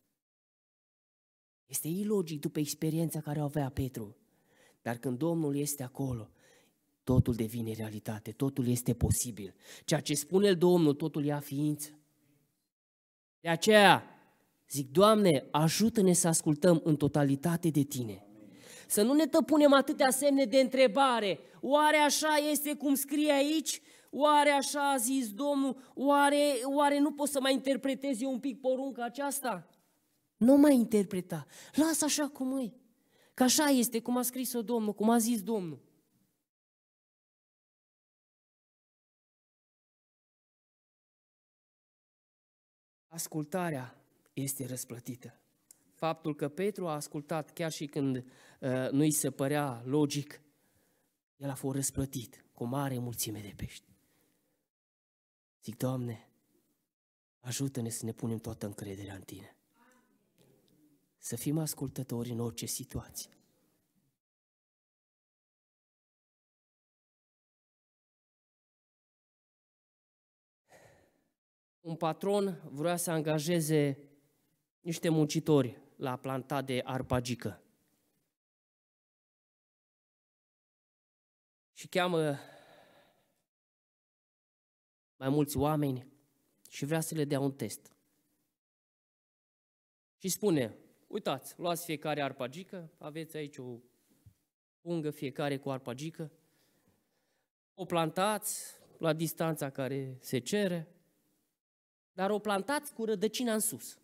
Este ilogic după experiența care o avea Petru, dar când Domnul este acolo, totul devine realitate, totul este posibil. Ceea ce spune Domnul, totul ia ființă. De aceea zic, Doamne, ajută-ne să ascultăm în totalitate de Tine. Să nu ne punem atâtea semne de întrebare. Oare așa este cum scrie aici? Oare așa a zis Domnul? Oare nu pot să mai interpretez eu un pic porunca aceasta? Nu mai interpreta. Lasă așa cum e. Că așa este, cum a scris-o Domnul, cum a zis Domnul. Ascultarea este răsplătită. Faptul că Petru a ascultat chiar și când nu îi se părea logic, el a fost răsplătit cu o mare mulțime de pești. Zic, Doamne, ajută-ne să ne punem toată încrederea în Tine. Să fim ascultători în orice situație. Un patron vrea să angajeze niște muncitori la planta de arpagică. și cheamă mai mulți oameni și vrea să le dea un test. Și spune, uitați, luați fiecare arpagică, aveți aici o pungă fiecare cu arpagică, o plantați la distanța care se cere, dar o plantați cu rădăcina în sus.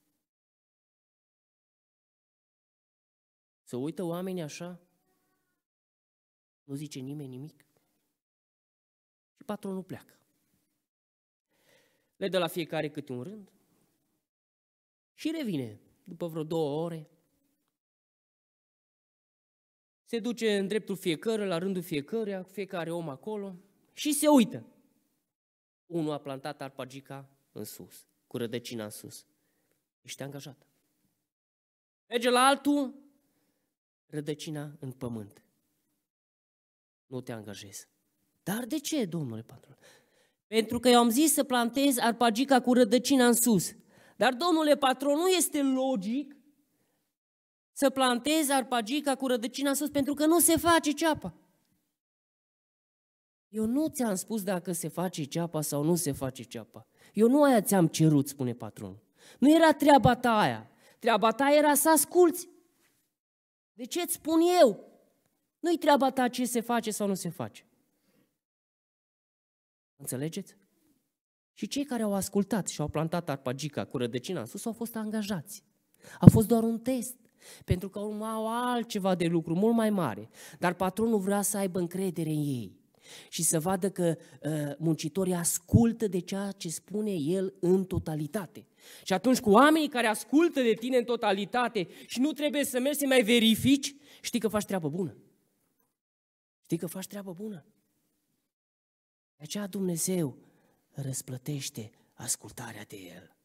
Se uită oamenii așa, nu zice nimeni nimic și patronul pleacă. Le dă la fiecare câte un rând și revine după vreo 2 ore. Se duce în dreptul fiecăruia, la rândul fiecăruia, fiecare om acolo și se uită. Unul a plantat arpagica în sus, cu rădăcina în sus. Ești angajat. Merge la altul, rădăcina în pământ. Nu te angajezi. Dar de ce, domnule patron? Pentru că eu am zis să plantez arpagica cu rădăcina în sus. Dar, domnule patron, nu este logic să plantezi arpagica cu rădăcina în sus, pentru că nu se face ceapa. Eu nu ți-am spus dacă se face ceapa sau nu se face ceapa. Eu nu aia ți-am cerut, spune patronul. Nu era treaba ta aia. Treaba ta era să asculți. De ce îți spun eu? Nu-i treaba ta ce se face sau nu se face. Înțelegeți? Și cei care au ascultat și au plantat arpagica cu rădăcina în sus au fost angajați. A fost doar un test, pentru că urmau altceva de lucru mult mai mare. Dar patronul vrea să aibă încredere în ei și să vadă că muncitorii ascultă de ceea ce spune el în totalitate. Și atunci cu oamenii care ascultă de tine în totalitate și nu trebuie să mergi să mai verifici, știi că faci treabă bună. Știi că faci treabă bună. De aceea Dumnezeu răsplătește ascultarea de El.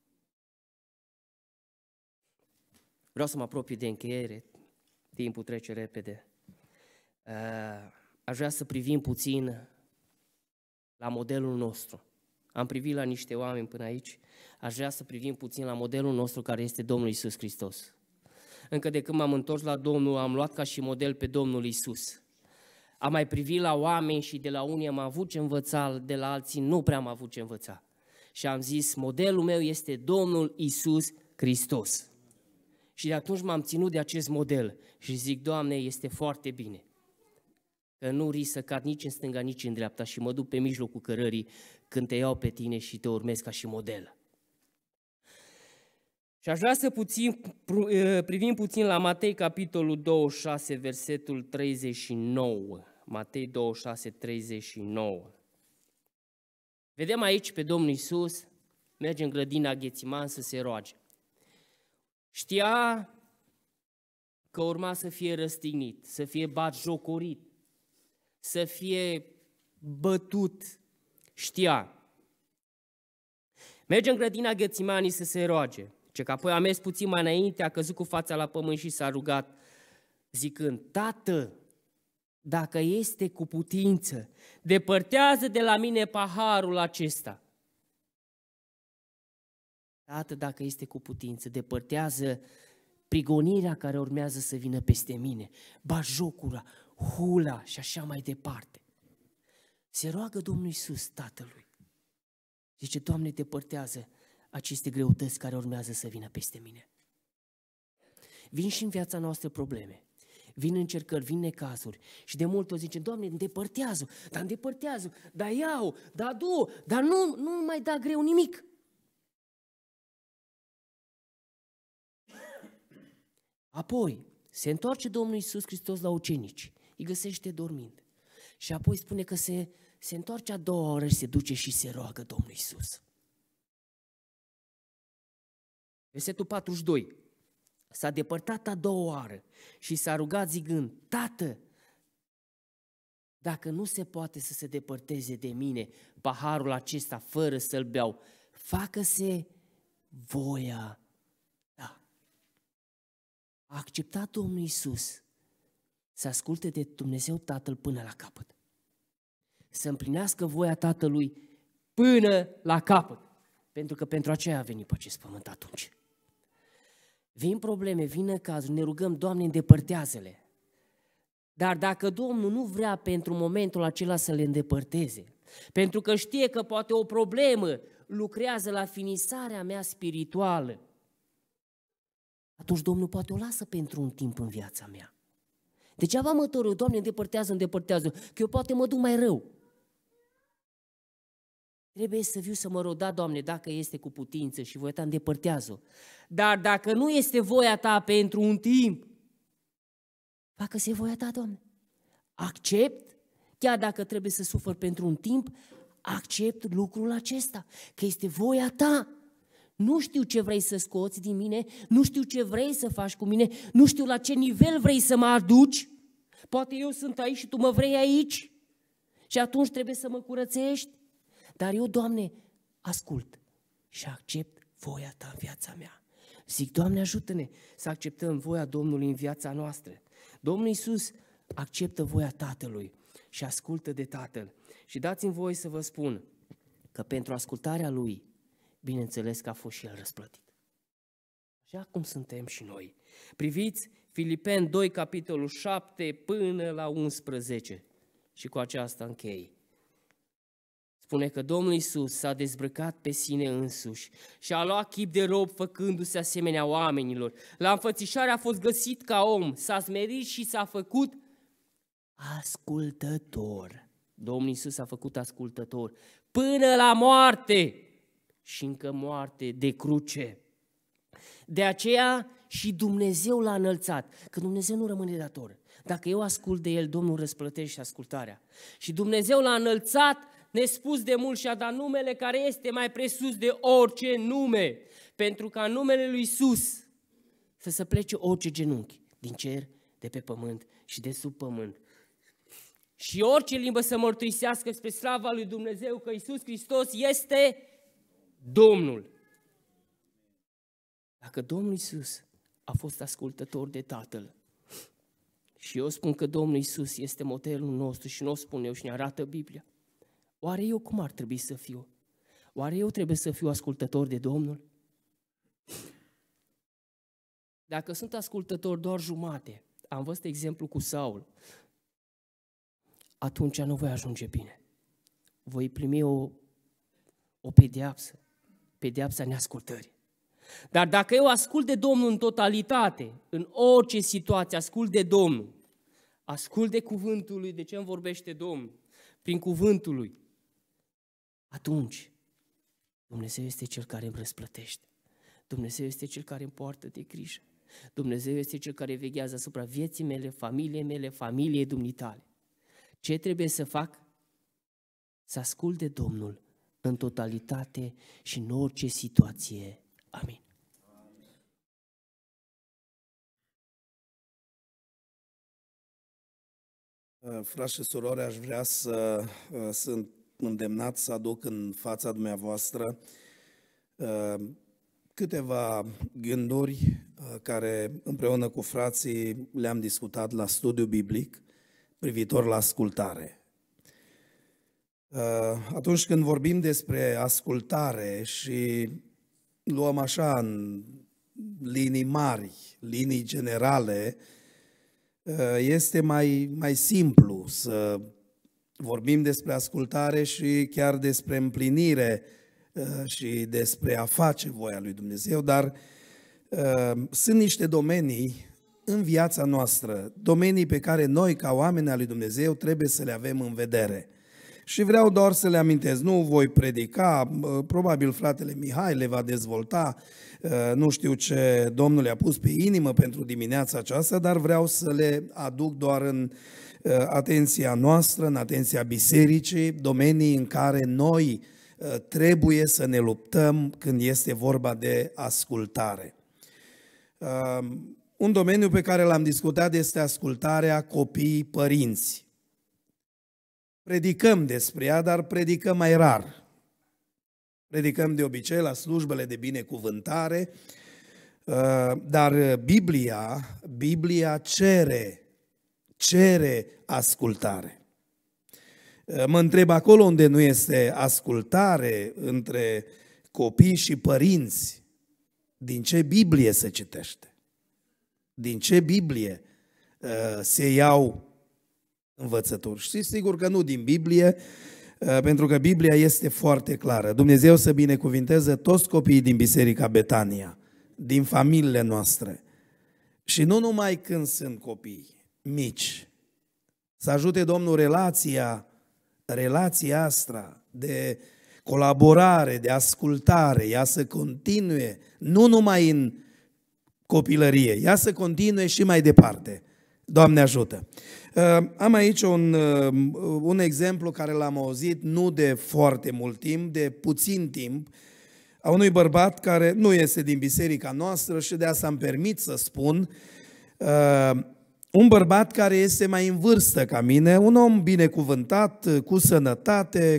Vreau să mă apropii de încheiere, timpul trece repede. Aș vrea să privim puțin la modelul nostru. Am privit la niște oameni până aici, aș vrea să privim puțin la modelul nostru care este Domnul Iisus Hristos. Încă de când m-am întors la Domnul, am luat ca și model pe Domnul Iisus. Am mai privit la oameni și de la unii am avut ce învăța, de la alții nu prea am avut ce învăța. Și am zis, modelul meu este Domnul Iisus Hristos. Și de atunci m-am ținut de acest model și zic, Doamne, este foarte bine, că nu risc să cad nici în stânga, nici în dreapta și mă duc pe mijlocul cărării când te iau pe tine și te urmez ca și model. Și aș vrea să privim puțin la Matei, capitolul 26, versetul 39. Matei 26, 39. Vedem aici pe Domnul Iisus, merge în grădina Ghețiman să se roage. Știa că urma să fie răstignit, să fie batjocorit, să fie bătut. Știa. Merge în grădina Ghețimanii să se roage. Ce că apoi a mers puțin mai înainte, a căzut cu fața la pământ și s-a rugat, zicând, Tată, dacă este cu putință, depărtează de la mine paharul acesta. Tată, dacă este cu putință, depărtează prigonirea care urmează să vină peste mine, batjocura, hula și așa mai departe. Se roagă Domnul Iisus Tatălui. Zice, Doamne, depărtează aceste greutăți care urmează să vină peste mine. Vin și în viața noastră probleme, vin încercări, vin necazuri și de multe ori zice, Doamne, îndepărtează, dar iau, dar du, dar nu mai da greu nimic. Apoi se întoarce Domnul Iisus Hristos la ucenici, îi găsește dormind și apoi spune că se întoarce a doua oră și se duce și se roagă Domnul Iisus. Versetul 42. S-a depărtat a doua oară și s-a rugat zicând, Tată, dacă nu se poate să se depărteze de mine paharul acesta fără să-l beau, facă-se voia ta. A acceptat Domnul Iisus să asculte de Dumnezeu Tatăl până la capăt. Să împlinească voia Tatălui până la capăt. Pentru că pentru aceea a venit pe acest pământ atunci. Vin probleme, vin cazuri, ne rugăm, Doamne, îndepărtează-le. Dar dacă Domnul nu vrea pentru momentul acela să le îndepărteze, pentru că știe că poate o problemă lucrează la finisarea mea spirituală, atunci Domnul poate o lasă pentru un timp în viața mea. Degeaba mă tot rău, Doamne, îndepărtează, că eu poate mă duc mai rău. Trebuie să viu să mă rog, da, Doamne, dacă este cu putință și voia Ta, îndepărtează-o. Dar dacă nu este voia Ta pentru un timp, facă-se voia Ta, Doamne. Accept, chiar dacă trebuie să sufăr pentru un timp, accept lucrul acesta, că este voia Ta. Nu știu ce vrei să scoți din mine, nu știu ce vrei să faci cu mine, nu știu la ce nivel vrei să mă aduci. Poate eu sunt aici și Tu mă vrei aici și atunci trebuie să mă curățești. Dar eu, Doamne, ascult și accept voia Ta în viața mea. Zic, Doamne, ajută-ne să acceptăm voia Domnului în viața noastră. Domnul Iisus acceptă voia Tatălui și ascultă de Tatăl. Și dați-mi voie să vă spun că pentru ascultarea Lui, bineînțeles că a fost și El răsplătit. Așa cum suntem și noi. Priviți Filipeni 2, capitolul 7 până la 11 și cu aceasta închei. Spune că Domnul Iisus s-a dezbrăcat pe sine însuși și a luat chip de rob făcându-se asemenea oamenilor. La înfățișare a fost găsit ca om, s-a smerit și s-a făcut ascultător. Domnul Iisus a făcut ascultător până la moarte și încă moarte de cruce. De aceea și Dumnezeu l-a înălțat, că Dumnezeu nu rămâne dator. Dacă eu ascult de El, Domnul răsplătește ascultarea. Și Dumnezeu l-a înălțat nespus de mult și a dat numele care este mai presus de orice nume, pentru ca în numele lui Iisus să se plece orice genunchi, din cer, de pe pământ și de sub pământ. Și orice limbă să mărturisească spre slava lui Dumnezeu că Iisus Hristos este Domnul. Dacă Domnul Iisus a fost ascultător de Tatăl, și eu spun că Domnul Iisus este modelul nostru și nu o spun eu și ne arată Biblia, oare eu cum ar trebui să fiu? Oare eu trebuie să fiu ascultător de Domnul? Dacă sunt ascultător doar jumate, am văzut exemplu cu Saul, atunci nu voi ajunge bine. Voi primi o pedeapsă, pedeapsa neascultării. Dar dacă eu ascult de Domnul în totalitate, în orice situație, ascult de Domnul, ascult de cuvântul Lui, de ce îmi vorbește Domnul? Prin cuvântul Lui, atunci Dumnezeu este Cel care îmi răsplătește. Dumnezeu este Cel care îmi poartă de grijă. Dumnezeu este Cel care veghează asupra vieții mele, familiei dumneitale. Ce trebuie să fac? Să ascult de Domnul în totalitate și în orice situație. Amin. Frați și surori, aș vrea să sunt îndemnat să aduc în fața dumneavoastră câteva gânduri care împreună cu frații le-am discutat la studiu biblic privitor la ascultare. Atunci când vorbim despre ascultare și luăm așa în linii mari, linii generale, este mai simplu să vorbim despre ascultare și chiar despre împlinire și despre a face voia lui Dumnezeu, dar sunt niște domenii în viața noastră, domenii pe care noi, ca oameni al lui Dumnezeu, trebuie să le avem în vedere. Și vreau doar să le amintesc, nu voi predica, probabil fratele Mihai le va dezvolta, nu știu ce Domnul le-a pus pe inimă pentru dimineața aceasta, dar vreau să le aduc doar în atenția noastră, în atenția bisericii, domenii în care noi trebuie să ne luptăm când este vorba de ascultare. Un domeniu pe care l-am discutat este ascultarea copii-părinți. Predicăm despre ea, dar predicăm mai rar. Predicăm de obicei la slujbele de binecuvântare, dar Biblia cere ascultare. Mă întreb acolo unde nu este ascultare între copii și părinți, din ce Biblie se citește? Din ce Biblie se iau învățături. Și sigur că nu din Biblie, pentru că Biblia este foarte clară. Dumnezeu să binecuvinteze toți copiii din Biserica Betania, din familiile noastre. Și nu numai când sunt copii mici. Să ajute Domnul relația asta de colaborare, de ascultare, ea să continue, nu numai în copilărie, ea să continue și mai departe. Doamne ajută! Am aici un exemplu care l-am auzit nu de foarte mult timp, de puțin timp, a unui bărbat care nu este din biserica noastră și de asta îmi permit să spun, un bărbat care este mai în vârstă ca mine, un om binecuvântat, cu sănătate,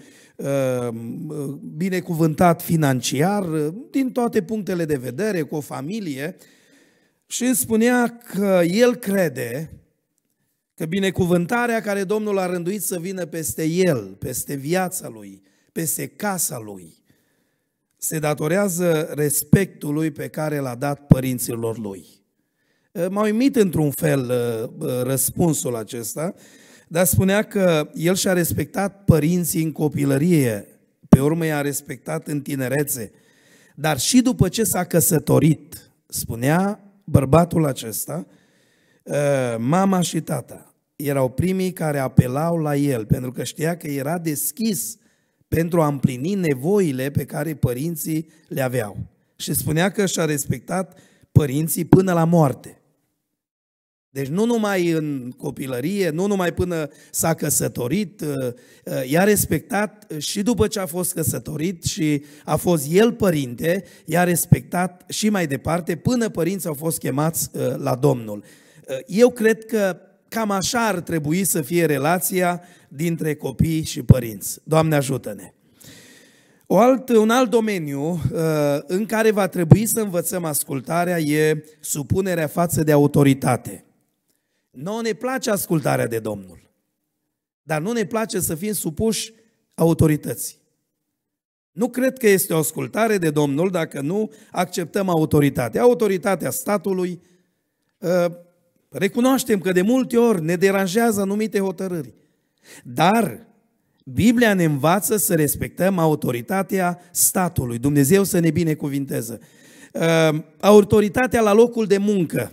binecuvântat financiar, din toate punctele de vedere, cu o familie, și îmi spunea că el crede că binecuvântarea care Domnul a rânduit să vină peste el, peste viața lui, peste casa lui, se datorează respectului pe care l-a dat părinților lui. M-a uimit într-un fel răspunsul acesta, dar spunea că el și-a respectat părinții în copilărie, pe urmă i-a respectat în tinerețe, dar și după ce s-a căsătorit, spunea bărbatul acesta, mama și tata erau primii care apelau la el, pentru că știa că era deschis pentru a împlini nevoile pe care părinții le aveau. Și spunea că și-a respectat părinții până la moarte. Deci nu numai în copilărie, nu numai până s-a căsătorit, i-a respectat și după ce a fost căsătorit și a fost el părinte, i-a respectat și mai departe până părinții au fost chemați la Domnul. Eu cred că cam așa ar trebui să fie relația dintre copii și părinți. Doamne ajută-ne! Un alt domeniu în care va trebui să învățăm ascultarea e supunerea față de autoritate. Nouă ne place ascultarea de Domnul, dar nu ne place să fim supuși autorității. Nu cred că este o ascultare de Domnul dacă nu acceptăm autoritatea. Autoritatea statului, recunoaștem că de multe ori ne deranjează anumite hotărâri, dar Biblia ne învață să respectăm autoritatea statului. Dumnezeu să ne binecuvinteze. Autoritatea la locul de muncă.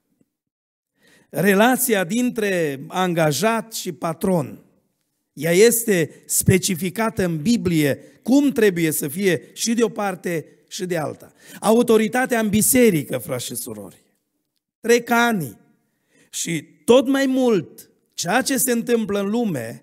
Relația dintre angajat și patron. Ea este specificată în Biblie cum trebuie să fie și de o parte și de alta. Autoritatea în biserică, frați și surori. Trec ani și tot mai mult ceea ce se întâmplă în lume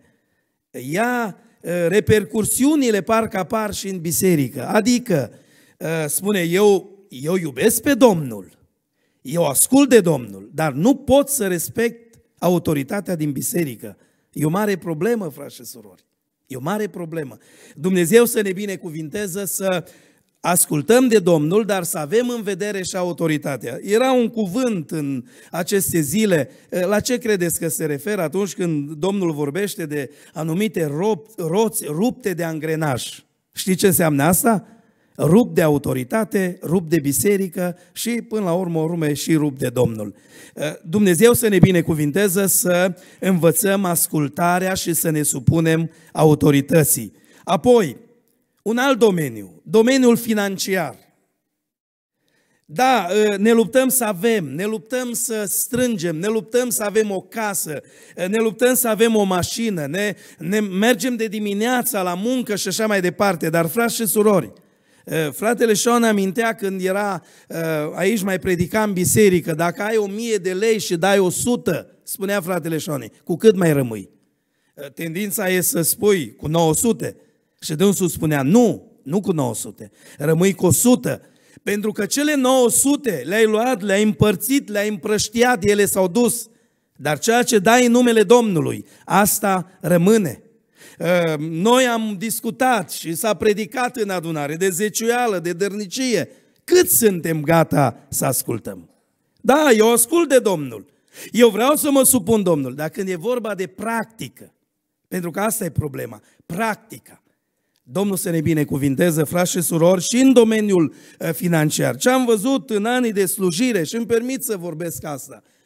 repercursiunile parcă apar și în biserică. Adică, spune, eu iubesc pe Domnul, eu ascult de Domnul, dar nu pot să respect autoritatea din biserică. E o mare problemă, frați și surori. E o mare problemă. Dumnezeu să ne binecuvinteze să ascultăm de Domnul, dar să avem în vedere și autoritatea. Era un cuvânt în aceste zile, la ce credeți că se referă atunci când Domnul vorbește de anumite roți rupte de angrenaj? Știți ce înseamnă asta? Rupt de autoritate, rupt de biserică și până la urmă și rupt de Domnul. Dumnezeu să ne binecuvinteze să învățăm ascultarea și să ne supunem autorității. Apoi, un alt domeniu, domeniul financiar. Da, ne luptăm să avem, ne luptăm să strângem, ne luptăm să avem o casă, ne luptăm să avem o mașină, ne mergem de dimineața la muncă și așa mai departe, dar frați și surori, fratele Sean amintea când era aici, mai predica în biserică, dacă ai 1000 de lei și dai 100, spunea fratele Sean, cu cât mai rămâi? Tendința e să spui cu 900 și dânsul spunea nu cu 900, rămâi cu 100, pentru că cele 900 le-ai luat, le-ai împărțit, le-ai împrăștiat, ele s-au dus, dar ceea ce dai în numele Domnului, asta rămâne. Noi am discutat și s-a predicat în adunare de zeciuială, de dărnicie. Cât suntem gata să ascultăm? Da, eu ascult de Domnul. Eu vreau să mă supun Domnul. Dar când e vorba de practică, pentru că asta e problema, practica. Domnul să ne binecuvinteze, frați și surori, și în domeniul financiar. Ce am văzut în anii de slujire, și îmi permit să vorbesc asta,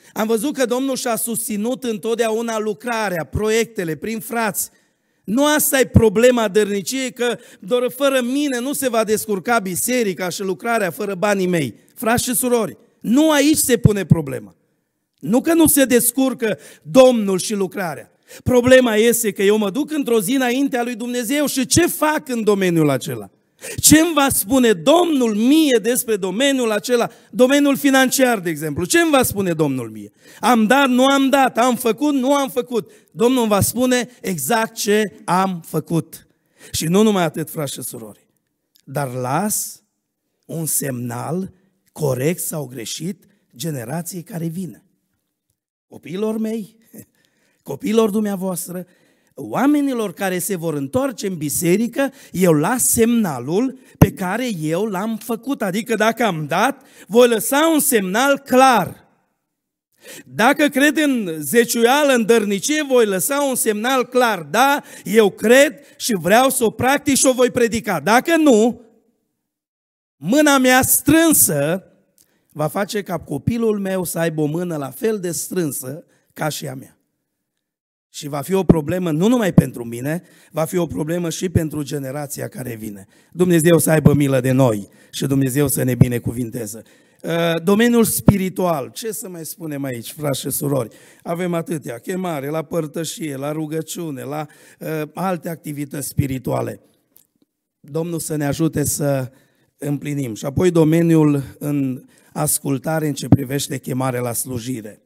Am văzut că Domnul și-a susținut întotdeauna lucrarea, proiectele, prin frați. Nu asta e problema dărniciei, că doar fără mine nu se va descurca biserica și lucrarea fără banii mei. Frați și surori, nu aici se pune problema. Nu că nu se descurcă Domnul și lucrarea. Problema este că eu mă duc într-o zi înaintea lui Dumnezeu și ce fac în domeniul acela? Ce îmi va spune Domnul mie despre domeniul acela, domeniul financiar, de exemplu? Ce îmi va spune Domnul mie? Am dat, nu am dat, am făcut, nu am făcut. Domnul îmi va spune exact ce am făcut. Și nu numai atât, frați și surori, dar las un semnal corect sau greșit generației care vine. Copiilor mei, copiilor dumneavoastră, oamenilor care se vor întoarce în biserică, eu las semnalul pe care eu l-am făcut. Adică dacă am dat, voi lăsa un semnal clar. Dacă cred în zeciuială, în dărnicie, voi lăsa un semnal clar. Da, eu cred și vreau să o practic și o voi predica. Dacă nu, mâna mea strânsă va face ca copilul meu să aibă o mână la fel de strânsă ca și a mea. Și va fi o problemă nu numai pentru mine, va fi o problemă și pentru generația care vine. Dumnezeu să aibă milă de noi și Dumnezeu să ne binecuvinteze. Domeniul spiritual, ce să mai spunem aici, frați și surori? Avem atâtea, chemare, la părtășie, la rugăciune, la alte activități spirituale. Domnul să ne ajute să împlinim. Și apoi domeniul în ascultare în ce privește chemare la slujire.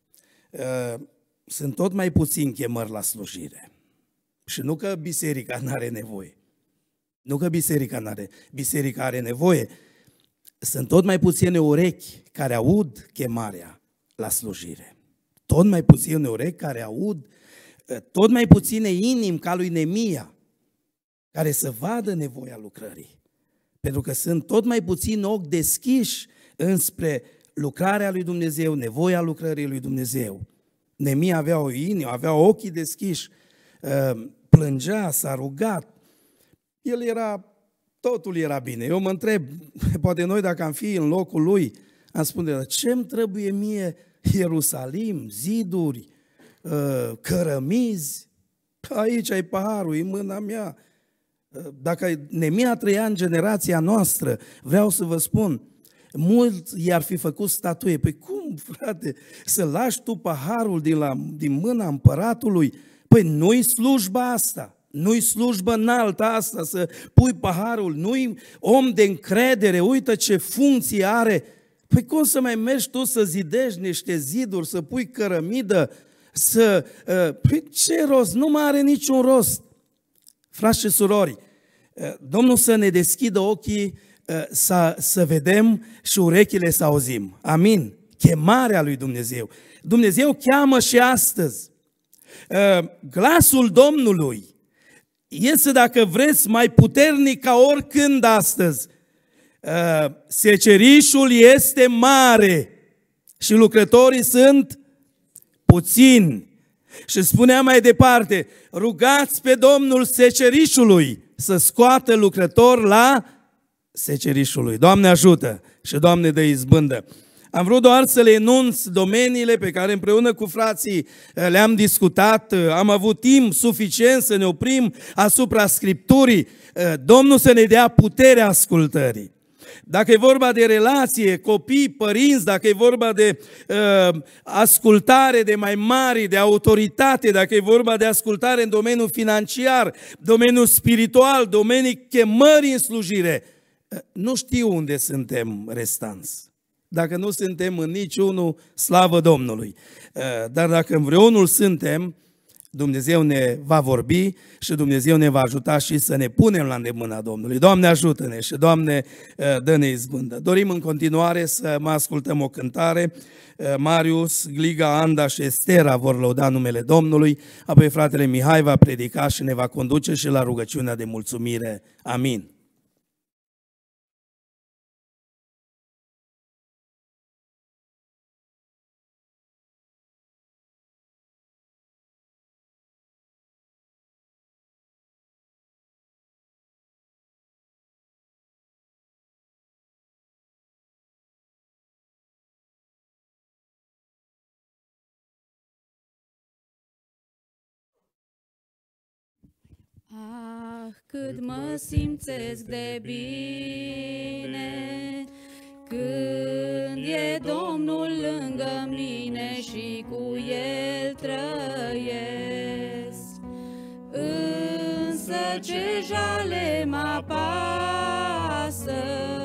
Sunt tot mai puțini chemări la slujire. Și nu că biserica nu are nevoie. Nu că biserica are nevoie. Sunt tot mai puține urechi care aud chemarea la slujire. Tot mai puține urechi care aud, tot mai puține inimi ca lui Neemia, care să vadă nevoia lucrării. Pentru că sunt tot mai puțini ochi deschiși înspre lucrarea lui Dumnezeu, nevoia lucrării lui Dumnezeu. Neemia avea o inimă, avea ochii deschiși, plângea, s-a rugat. Totul era bine. Eu mă întreb, poate noi dacă am fi în locul lui, am spune, ce-mi trebuie mie Ierusalim, ziduri, cărămizi? Aici ai paharul, e mâna mea. Dacă Neemia trăia în generația noastră, vreau să vă spun, mulți i-ar fi făcut statuie. Păi cum, frate, să lași tu paharul din mâna împăratului? Păi nu-i slujba asta, nu-i slujbă înaltă asta, să pui paharul, nu-i om de încredere, uită ce funcție are. Păi cum să mai mergi tu să zidești niște ziduri, să pui cărămidă, păi ce rost? Nu mai are niciun rost. Frați și surori, Domnul să ne deschidă ochii să vedem și urechile să auzim. Amin. Chemarea lui Dumnezeu. Dumnezeu cheamă și astăzi. Glasul Domnului este, dacă vreți, mai puternic ca oricând astăzi. Secerișul este mare și lucrătorii sunt puțini. Și spunea mai departe, rugați pe Domnul secerișului să scoată lucrători la secerișul lui. Doamne ajută și Doamne dă izbândă. Am vrut doar să le enunț domeniile pe care împreună cu frații le-am discutat, am avut timp suficient să ne oprim asupra Scripturii. Domnul să ne dea puterea ascultării. Dacă e vorba de relație, copii, părinți, dacă e vorba de ascultare de mai mari, de autoritate, dacă e vorba de ascultare în domeniul financiar, domeniul spiritual, domenii chemării în slujire, nu știu unde suntem restanți. Dacă nu suntem în niciunul, slavă Domnului. Dar dacă în vreunul suntem, Dumnezeu ne va vorbi și Dumnezeu ne va ajuta și să ne punem la îndemâna Domnului. Doamne ajută-ne și Doamne dă-ne izbândă. Dorim în continuare să mai ascultăm o cântare. Marius, Gliga, Anda și Estera vor lăuda numele Domnului, apoi fratele Mihai va predica și ne va conduce și la rugăciunea de mulțumire. Amin. Ah, cât mă simțesc de bine când e Domnul lângă mine și cu El trăiesc. Însă ce jale mă apasă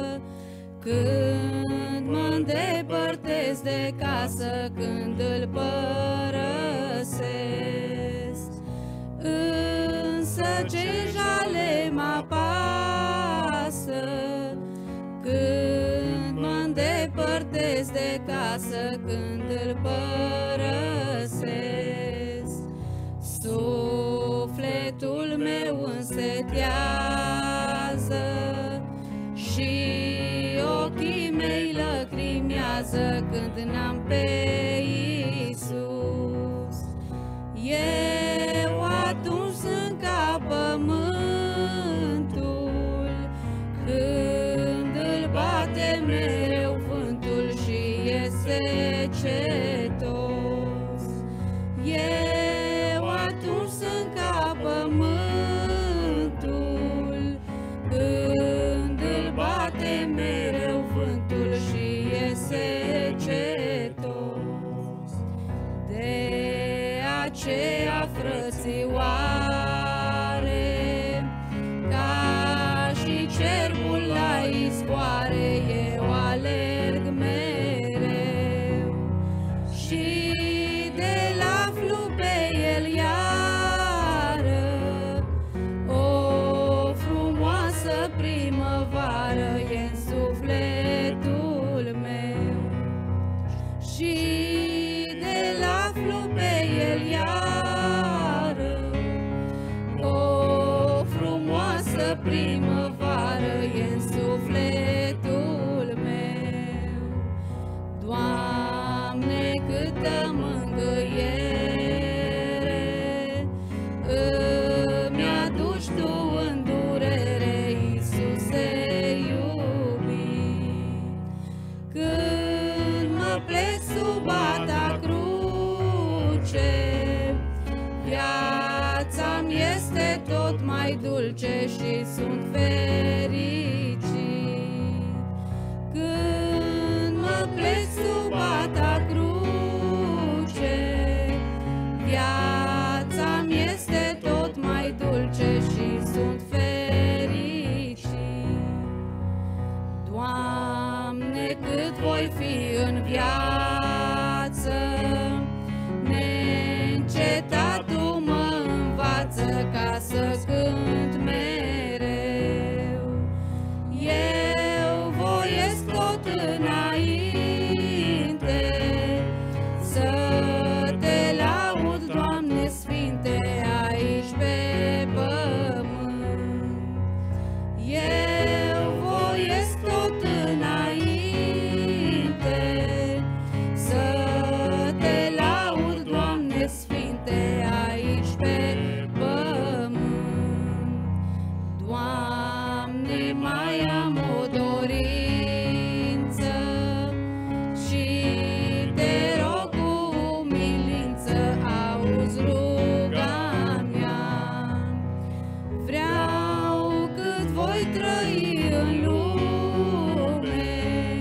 când mă îndepărtez de casă, când îl părăsesc. Însă ce jale mă apasă când mă îndepărtez de casă, când îl părăsesc. Sufletul meu însetează și ochii mei lăcrimează când n-am pe Iisus. Eu atunci sunt ca pământul când îl bate mereu vântul și e secetos. Eu atunci sunt ca pământul când îl bate mereu vântul și e secetos. De aceea, frățioare, ca și cerbul la izvoare, eu alerg mereu și de la aflu pe el iară o frumoasă primăvară e în sufletul meu. Și de la aflu pe el iară o frumoasă primăvară e în sufletul meu. Doamne, câtă mângâiere îmi aduci Tu în durere, Iisuse iubit. Când mă plec sub a Ta cruce, viața-mi este tot mai dulce și sunt fericit. Când mă plec sub a Ta cruce, viața-mi este tot mai dulce și sunt fericit. Doamne, cât voi fi în viață, neîncetat Tu mă învață ca să cânt mereu. Eu voiesc tot înainte să Te laud, Doamne Sfinte, aici pe pământ. Eu voiesc tot înainte să Te laud, Doamne Sfinte, aici pe pământ. Doamne, mai am o dorință și Te rog cu umilință, auzi ruga mea. Vreau cât voi trăi în lume,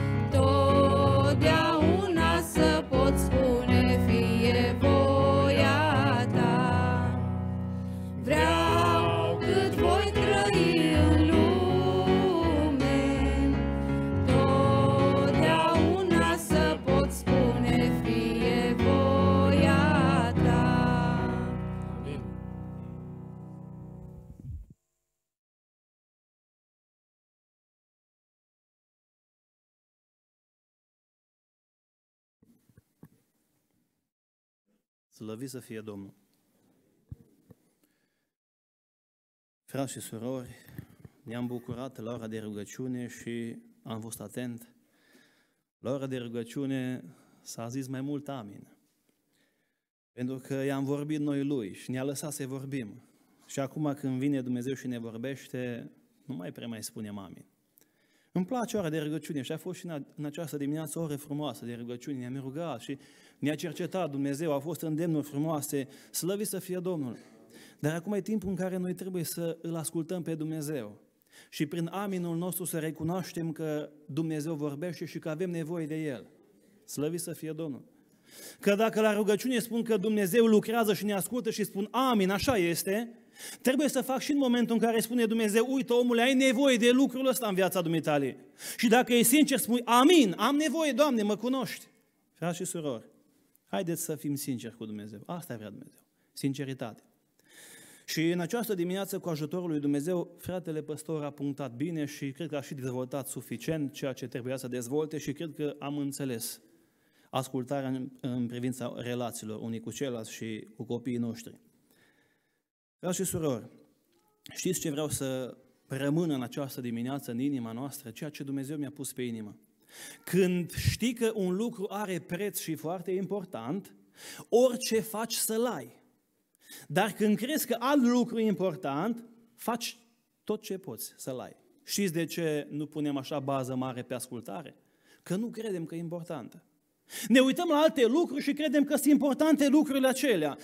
totdeauna să pot spune, fie voia Ta. Vreau cât voi trăi în lume, totdeauna să pot spune, fie voia Ta. Slăvit să fie Domnul! Frați și surori, ne-am bucurat la ora de rugăciune și am fost atent. La ora de rugăciune s-a zis mai mult amin. Pentru că i-am vorbit noi Lui și ne-a lăsat să vorbim. Și acum când vine Dumnezeu și ne vorbește, nu mai prea mai spunem amin. Îmi place ora de rugăciune și a fost și în această dimineață o oră frumoasă de rugăciune. Ne-am rugat și ne-a cercetat Dumnezeu, au fost îndemnuri frumoase, slăvit să fie Domnul. Dar acum e timpul în care noi trebuie să îl ascultăm pe Dumnezeu și prin aminul nostru să recunoaștem că Dumnezeu vorbește și că avem nevoie de El. Slăvit să fie Domnul! Că dacă la rugăciune spun că Dumnezeu lucrează și ne ascultă și spun amin, așa este, trebuie să fac și în momentul în care spune Dumnezeu, uite omule, ai nevoie de lucrul ăsta în viața dumitale. Și dacă e sincer, spui amin, am nevoie, Doamne, mă cunoști. Frați și surori, haideți să fim sinceri cu Dumnezeu. Asta vrea Dumnezeu, sinceritate. Și în această dimineață, cu ajutorul lui Dumnezeu, fratele păstor a punctat bine și cred că a și dezvoltat suficient ceea ce trebuia să dezvolte și cred că am înțeles ascultarea în privința relațiilor unii cu ceilalți și cu copiii noștri. Frați și surori, știți ce vreau să rămână în această dimineață în inima noastră? Ceea ce Dumnezeu mi-a pus pe inimă. Când știi că un lucru are preț și foarte important, orice faci să-l ai. Dar când crezi că alt lucru e important, faci tot ce poți să-l ai. Știți de ce nu punem așa bază mare pe ascultare? Că nu credem că e importantă. Ne uităm la alte lucruri și credem că sunt importante lucrurile acelea.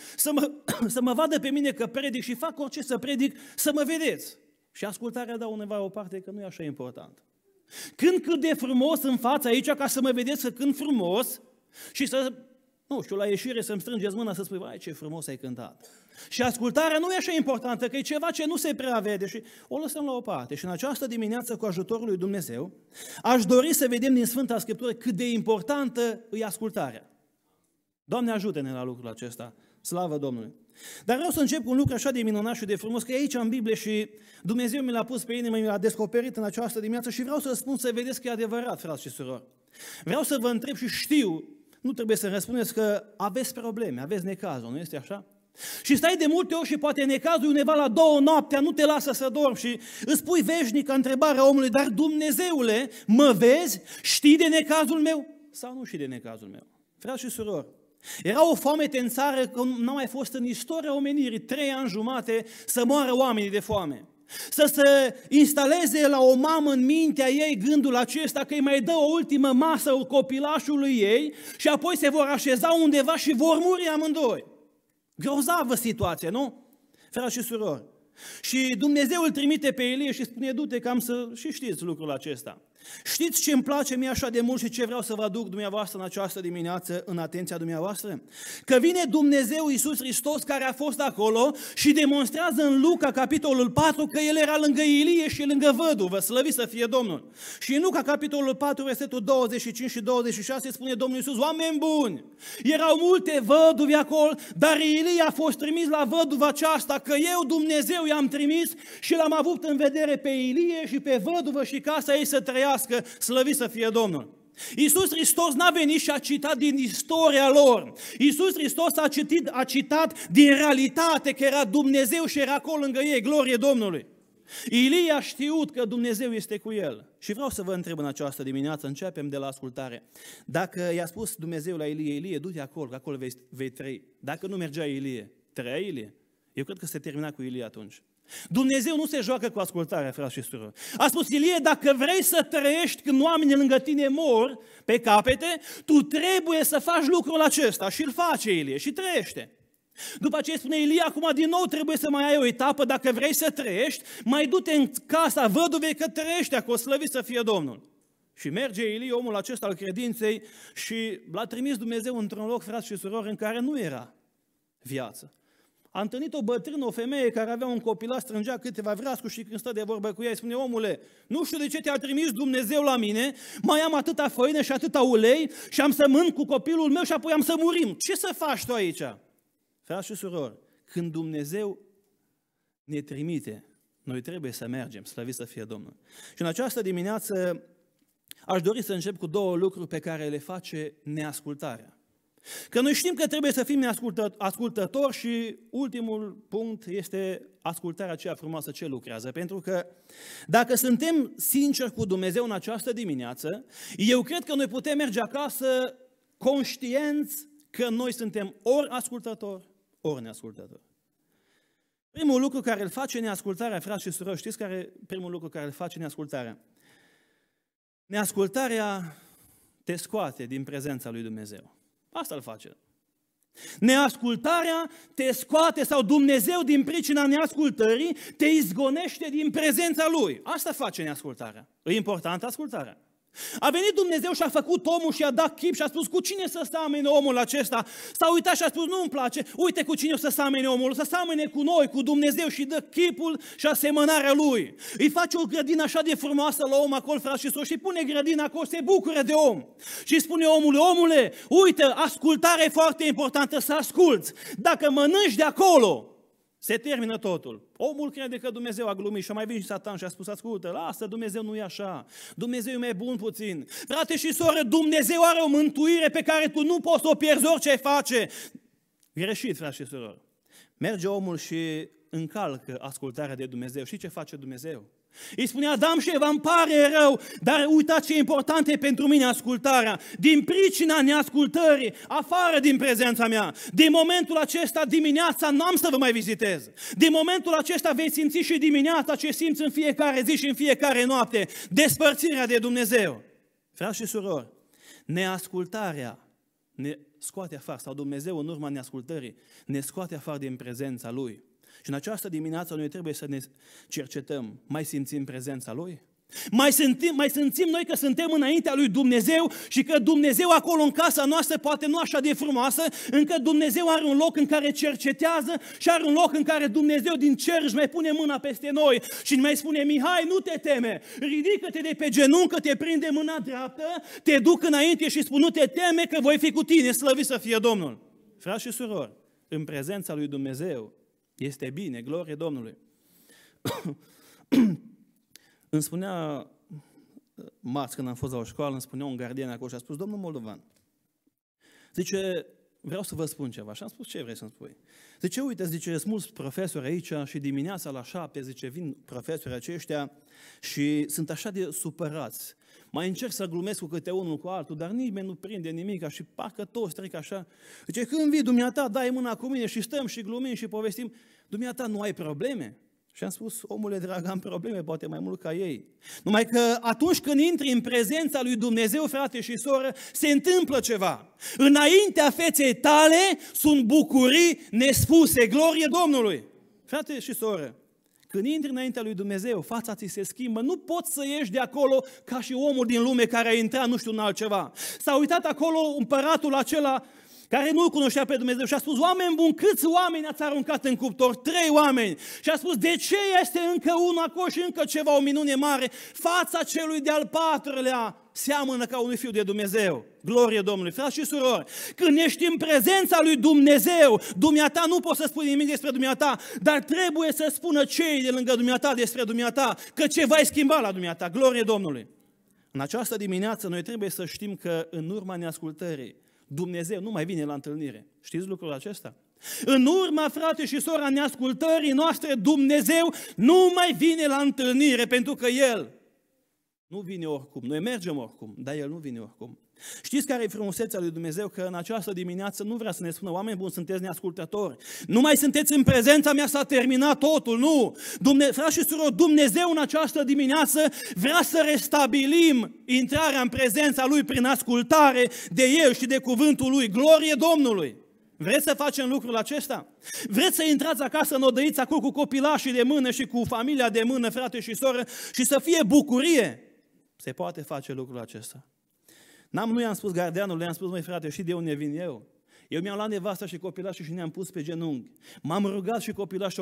Să mă vadă pe mine că predic și fac orice să predic, să mă vedeți. Și ascultarea dă undeva o parte că nu e așa important. Cânt cât de frumos în fața aici ca să mă vedeți că cânt frumos și să, nu știu, la ieșire să-mi strângeți mâna să spui, vai, ce frumos ai cântat. Și ascultarea nu e așa importantă, că e ceva ce nu se prea vede și o lăsăm la o parte. Și în această dimineață, cu ajutorul lui Dumnezeu, aș dori să vedem din Sfânta Scriptură cât de importantă e ascultarea. Doamne, ajută-ne la lucrul acesta. Slavă Domnului! Dar vreau să încep cu un lucru așa de minunat și de frumos, că e aici în Biblie și Dumnezeu mi l-a pus pe inimă, mi l-a descoperit în această dimineață și vreau să spun să vedeți că e adevărat, frați și surori. Vreau să vă întreb și știu, nu trebuie să răspundeți că aveți probleme, aveți necazul, nu este așa? Și stai de multe ori și poate necazul undeva la 2 noaptea, nu te lasă să dormi și îți pui veșnică întrebarea omului, dar Dumnezeule, mă vezi? Știi de necazul meu? Sau nu știi de necazul meu? Frați și surori, era o foamete în țară că nu a mai fost în istoria omenirii 3 ani jumate să moară oamenii de foame. Să se instaleze la o mamă în mintea ei gândul acesta că îi mai dă o ultimă masă copilașului ei și apoi se vor așeza undeva și vor muri amândoi. Grozavă situație, nu? Frați și surori. Și Dumnezeu îl trimite pe Ilie și spune, du-te cam să... Și știți lucrul acesta. Știți ce îmi place mie așa de mult și ce vreau să vă aduc dumneavoastră în această dimineață în atenția dumneavoastră? Că vine Dumnezeu Iisus Hristos care a fost acolo și demonstrează în Luca, capitolul 4, că El era lângă Ilie și lângă văduvă, slăvit să fie Domnul. Și în Luca, capitolul 4, versetul 25 și 26, spune Domnul Iisus, oameni buni, erau multe văduve acolo, dar Ilie a fost trimis la văduva aceasta, că eu, Dumnezeu, i-am trimis și l-am avut în vedere pe Ilie și pe văduvă și casa ei să trăiască, slăvit să fie Domnul. Iisus Hristos n-a venit și a citat din istoria lor. Iisus Hristos a citat din realitate că era Dumnezeu și era acolo lângă ei, glorie Domnului. Ilie a știut că Dumnezeu este cu el. Și vreau să vă întreb în această dimineață, începem de la ascultare. Dacă i-a spus Dumnezeu la Ilie, Ilie, du-te acolo, că acolo vei trăi. Dacă nu mergea Ilie, trăia Ilie? Eu cred că se termina cu Ilie atunci. Dumnezeu nu se joacă cu ascultarea, frați și surori. A spus Ilie, dacă vrei să trăiești când oamenii lângă tine mor pe capete, tu trebuie să faci lucrul acesta. Și îl face Ilie și trăiește. După aceea spune Ilie, acum din nou trebuie să mai ai o etapă, dacă vrei să trăiești, mai du-te în casa văduvei că trăiește acolo, slăvit să fie Domnul. Și merge Ilie, omul acesta al credinței, și l-a trimis Dumnezeu într-un loc, frați și surori, în care nu era viață. A întâlnit o bătrână, o femeie care avea un copilaș, strângea câteva vreascuri și când stă de vorbă cu ea, îi spune, omule, nu știu de ce te-a trimis Dumnezeu la mine, mai am atâta făină și atâta ulei și am să mănânc cu copilul meu și apoi am să murim. Ce să faci tu aici? Frați și surori, când Dumnezeu ne trimite, noi trebuie să mergem, slăvit să fie Domnul. Și în această dimineață aș dori să încep cu 2 lucruri pe care le face neascultarea. Că noi știm că trebuie să fim ascultători și ultimul punct este ascultarea aceea frumoasă ce lucrează. Pentru că dacă suntem sinceri cu Dumnezeu în această dimineață, eu cred că noi putem merge acasă conștienți că noi suntem ori ascultători, ori neascultători. Primul lucru care îl face neascultarea, frați și surori, știți care e primul lucru care îl face neascultarea? Neascultarea te scoate din prezența lui Dumnezeu. Asta îl face. Neascultarea te scoate, sau Dumnezeu din pricina neascultării te izgonește din prezența Lui. Asta face neascultarea. E importantă ascultarea. A venit Dumnezeu și a făcut omul și a dat chip și a spus cu cine să seamene omul acesta? S-a uitat și a spus nu-mi place, uite cu cine o să seamene omul, o să seamene cu noi, cu Dumnezeu și dă chipul și asemănarea Lui. Îi face o grădină așa de frumoasă la om acolo, frați și sorți, și pune grădina acolo, se bucură de om. Și spune omului, omule, uite, ascultarea e foarte importantă, să asculți. Dacă mănânci de acolo, se termină totul. Omul crede că Dumnezeu a glumit și a mai venit Satan și a spus, ascultă, lasă, Dumnezeu nu e așa. Dumnezeu e mai bun puțin. Frate și soră, Dumnezeu are o mântuire pe care tu nu poți să o pierzi orice face. Greșit, frate și soră. Merge omul și încalcă ascultarea de Dumnezeu. Și ce face Dumnezeu? Îi spune Adam și Eva, îmi pare rău, dar uitați ce important e pentru mine ascultarea. Din pricina neascultării, afară din prezența mea, din momentul acesta dimineața n-am să vă mai vizitez. Din momentul acesta vei simți și dimineața ce simți în fiecare zi și în fiecare noapte, despărțirea de Dumnezeu. Frați și surori, neascultarea ne scoate afară, sau Dumnezeu în urma neascultării ne scoate afară din prezența Lui. Și în această dimineață noi trebuie să ne cercetăm. Mai simțim prezența Lui? Mai simțim noi că suntem înaintea lui Dumnezeu și că Dumnezeu acolo în casa noastră, poate nu așa de frumoasă, încă Dumnezeu are un loc în care cercetează și are un loc în care Dumnezeu din cer își mai pune mâna peste noi și ne mai spune, Mihai, nu te teme, ridică-te de pe genunchi, că te prinde mâna dreaptă, te duc înainte și spun, nu te teme că voi fi cu tine, slăvit să fie Domnul. Frați și surori, în prezența lui Dumnezeu este bine, glorie Domnului. Îmi spunea, marți când am fost la o școală, îmi spunea un gardian acolo și a spus, domnul Moldovan, zice, vreau să vă spun ceva. Și am spus, ce vrei să-mi spui? Zice, uite, zice, sunt mulți profesori aici și dimineața la 7, zice, vin profesorii aceștia și sunt așa de supărați. Mai încerc să glumesc cu câte unul cu altul, dar nimeni nu prinde nimic și parcă toți trec așa. Zice, când vii, dumneata, dai mâna cu mine și stăm și glumim și povestim, dumneata, nu ai probleme? Și am spus, omule drag, am probleme, poate mai mult ca ei. Numai că atunci când intri în prezența lui Dumnezeu, frate și soră, se întâmplă ceva. Înaintea feței tale sunt bucurii nespuse, glorie Domnului. Frate și soră, când intri înaintea lui Dumnezeu, fața ți se schimbă, nu poți să ieși de acolo ca și omul din lume care a intrat nu știu în altceva. S-a uitat acolo împăratul acela care nu-L cunoștea pe Dumnezeu și a spus, oameni buni, câți oameni ați aruncat în cuptor? 3 oameni. Și a spus, de ce este încă unul acolo și încă ceva, o minune mare? Fața celui de-al 4-lea seamănă ca unui fiu de Dumnezeu. Glorie Domnului. Frați și surori, când ești în prezența lui Dumnezeu, dumneata nu poți să spui nimic despre dumneata, dar trebuie să spună cei de lângă dumneata despre dumneata, că ceva ai schimbat la dumneata. Glorie Domnului. În această dimineață noi trebuie să știm că în urma neascultării Dumnezeu nu mai vine la întâlnire. Știți lucrul acesta? În urma, frate și sora, neascultării noastre, Dumnezeu nu mai vine la întâlnire, pentru că El nu vine oricum. Noi mergem oricum, dar El nu vine oricum. Știți care e frumusețea lui Dumnezeu? Că în această dimineață nu vrea să ne spună, oameni buni, sunteți neascultători. Nu mai sunteți în prezența mea, s-a terminat totul, nu. Frați și surori, Dumnezeu în această dimineață vrea să restabilim intrarea în prezența Lui prin ascultare de El și de cuvântul Lui. Glorie Domnului! Vreți să facem lucrul acesta? Vreți să intrați acasă în odăiță acolo cu copilașii de mână și cu familia de mână, frate și soră, și să fie bucurie? Se poate face lucrul acesta. Nu i-am spus gardianului, i-am spus, măi frate, și de unde vin eu? Eu mi-am luat nevasta și copilașii și ne-am pus pe genunchi. M-am rugat și copilașii